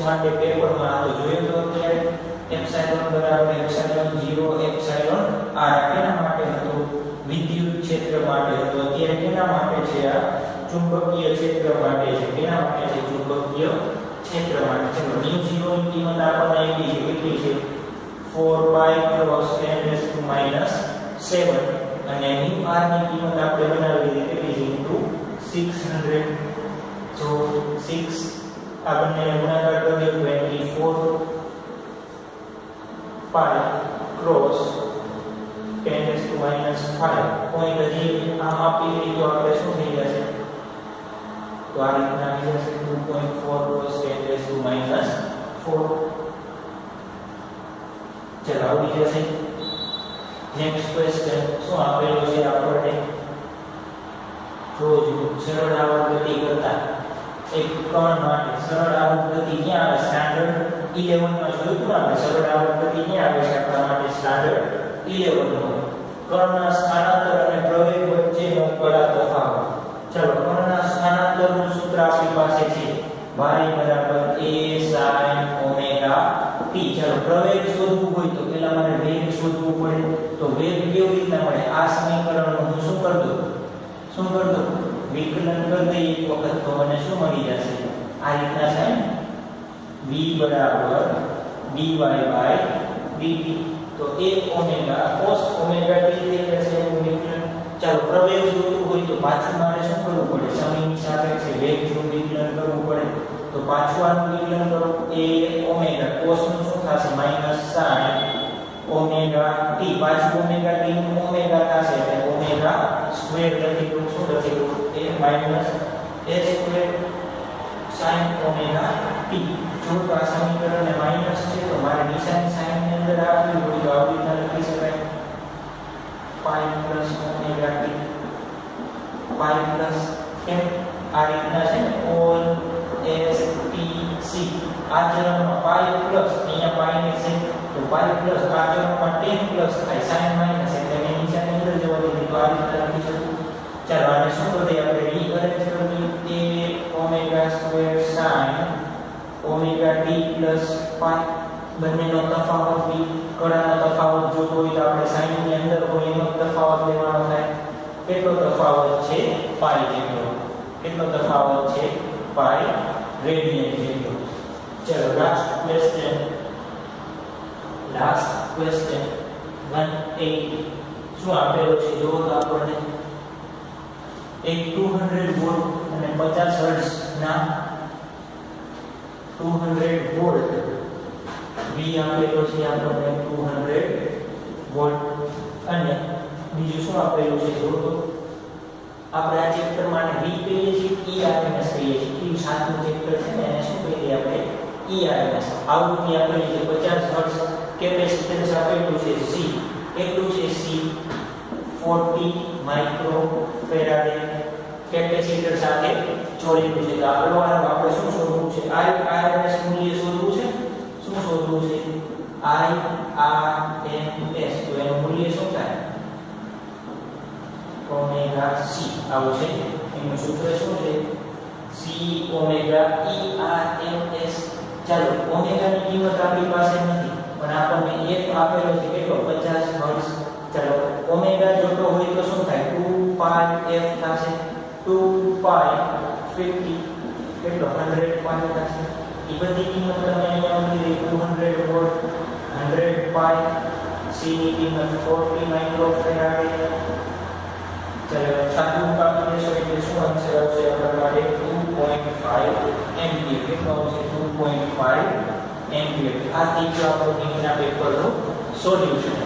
માટે પેપરમાં આ તો જોયું તો અત્યારે એપ્સિલોન બરાબર એપ્સિલોન ઝીરો એપ્સિલોન આર કેના માટે હતું વિદ્યુત ક્ષેત્ર માટે હતું અત્યારે કેના માટે છે આ ચુંબકીય ક્ષેત્ર માટે છે કેના માટે છે ચુંબકીય ક્ષેત્ર માટે ચલો ન્યુ ઝીરો ની કિંમત આપણને આપી છે કેટલી છે four pi cross ten raised to minus seven અને ન્યુ આર ની કિંમત આપણે બનાવી દીધી કેટલી છે into six hundred so six આ બંને ગુણાકાર કરીએ તો twenty-four pi cross ten raised to minus five point હજી આમ આપી દીધી તો આપણે શું થઈ જશે તો આ રીતના આવી જશે two point four cross ten raised to minus four ચલો આવડી જશે નેક્સ્ટ ક્વેશ્ચન શું આપેલું છે આપણને જોજો સરળ આવર્ત ગતિ કરતા એક કણ માટે સરળ આવર્ત ગતિ ક્યાં આવે સ્ટાન્ડર્ડ eleven માં જોયું હતું આપણે સરળ આવર્ત ગતિ ક્યાં આવે છે આપણા માટે સ્ટાન્ડર્ડ eleven માં કણના સ્થાનાંતર અને પ્રવેગ વચ્ચેનો કડા તફાવત ચલો કણના સ્થાનાંતરનું સૂત્ર આપણી પાસે છે y બરાબર a sin ઓમેગા t ચલો પ્રવેગ શોધવું હોય તો પહેલા મારે વેગ શોધવું પડે તો વેગ કેવી રીતે મળે આ સમીકરણનું હું શું કર દઉં શું કર દઉં વિકલન કરી દઈએ એક વખત તો મને શું મળી જશે આ રીતના છે v બરાબર dy dt તો a omega cos omega t થઈ જશે એવું વિકલન ચાલો પ્રવેગ શોધવું હોય તો પાછું મારે શું કરવું પડે સમયની સાપેક્ષે વેગ નું વિકલન કરવું પડે તો પાછું આનું વિકલન કરો a ઓમેગા cos નું શું થશે માઈનસ sin ઓમેગા t પાછું ઓમેગા t નું ઓમેગા થશે એટલે ઓમેગા સ્ક્વેર લખી દઉં શું લખી દઉં a minus a square sin omega t જો તો આ સમીકરણને માઈનસ છે તો મારે નિશાની sin ની અંદર આપવી હોય તો આવી રીતે લખી શકાય pi plus omega t pi plus m આ રીતના છે all s t c આ ચરણમાં pi plus અહીંયા pi ને છે તો pi plus આ ચરણમાં ten plus થાય sin minus એટલે મેં નિશાની અંદર જવા દીધી તો આ રીતે લખી શકું ચાલો આને શું કરીએ આપણે રીઅરેન્જ કરીએ a omega square sin omega t plus pi બંનેનો તફાવત બી કડાનો તફાવત જોતો હોય તો આપણે sin ની અંદર હોય એનો તફાવત લેવાનો થાય કેટલો તફાવત છે પાઈ જેટલો કેટલો તફાવત છે પાઈ રેડિયન જેટલો ચલો last question last question one eighty શું આપેલો છે જો તો આપણને એક two hundred વોલ્ટ અને fifty હર્ટ્ઝ ના two hundred વોલ્ટ V આપેલો છે આપણને two hundred વોલ્ટ અને બીજું શું આપેલું છે જો તો આપણે આ ચેપ્ટર માટે V કહીએ છીએ E R M S કહીએ છીએ એ સાતમું ચેપ્ટર છે ને એને શું કહીએ આપણે E R M S આવૃત્તિ આપેલી છે fifty હર્ટ્ઝ કેપેસિટન્સ આપેલું છે C કેટલું છે C forty micro faraday capacitor સાથે જોડેલું છે તો આગળ વાળા આપણે શું શોધવું છે I R M S મૂલ્ય શોધવું છે શું શોધવું છે I R M S તો એનું મૂલ્ય શું થાય ઓમેગા C આવું છે એનું સૂત્ર શું છે C omega E R M S ચાલો ઓમેગા ની કિંમત આપણી પાસે નથી પણ આપણને એક આપેલો છે કેટલો fifty હર્ટ્ઝ ચાલો ઓમેગા જોતો હોય તો શું થાય two pi f થશે two pi fifty કેટલો one hundred pi થશે એ બધી કિંમત તમે અહીંયા મૂકી two hundred volt one hundred pi C ની કિંમત forty માઇક્રોફેરાડે ચાલો સાદું કાપી દેશો એટલે શું આન્સર આવશે આપણા માટે two point five એમ્પિયર કેટલો આવશે two point five એમ્પિયર આ ત્રીજો આપણો નીચેના પેપરનું સોલ્યુશન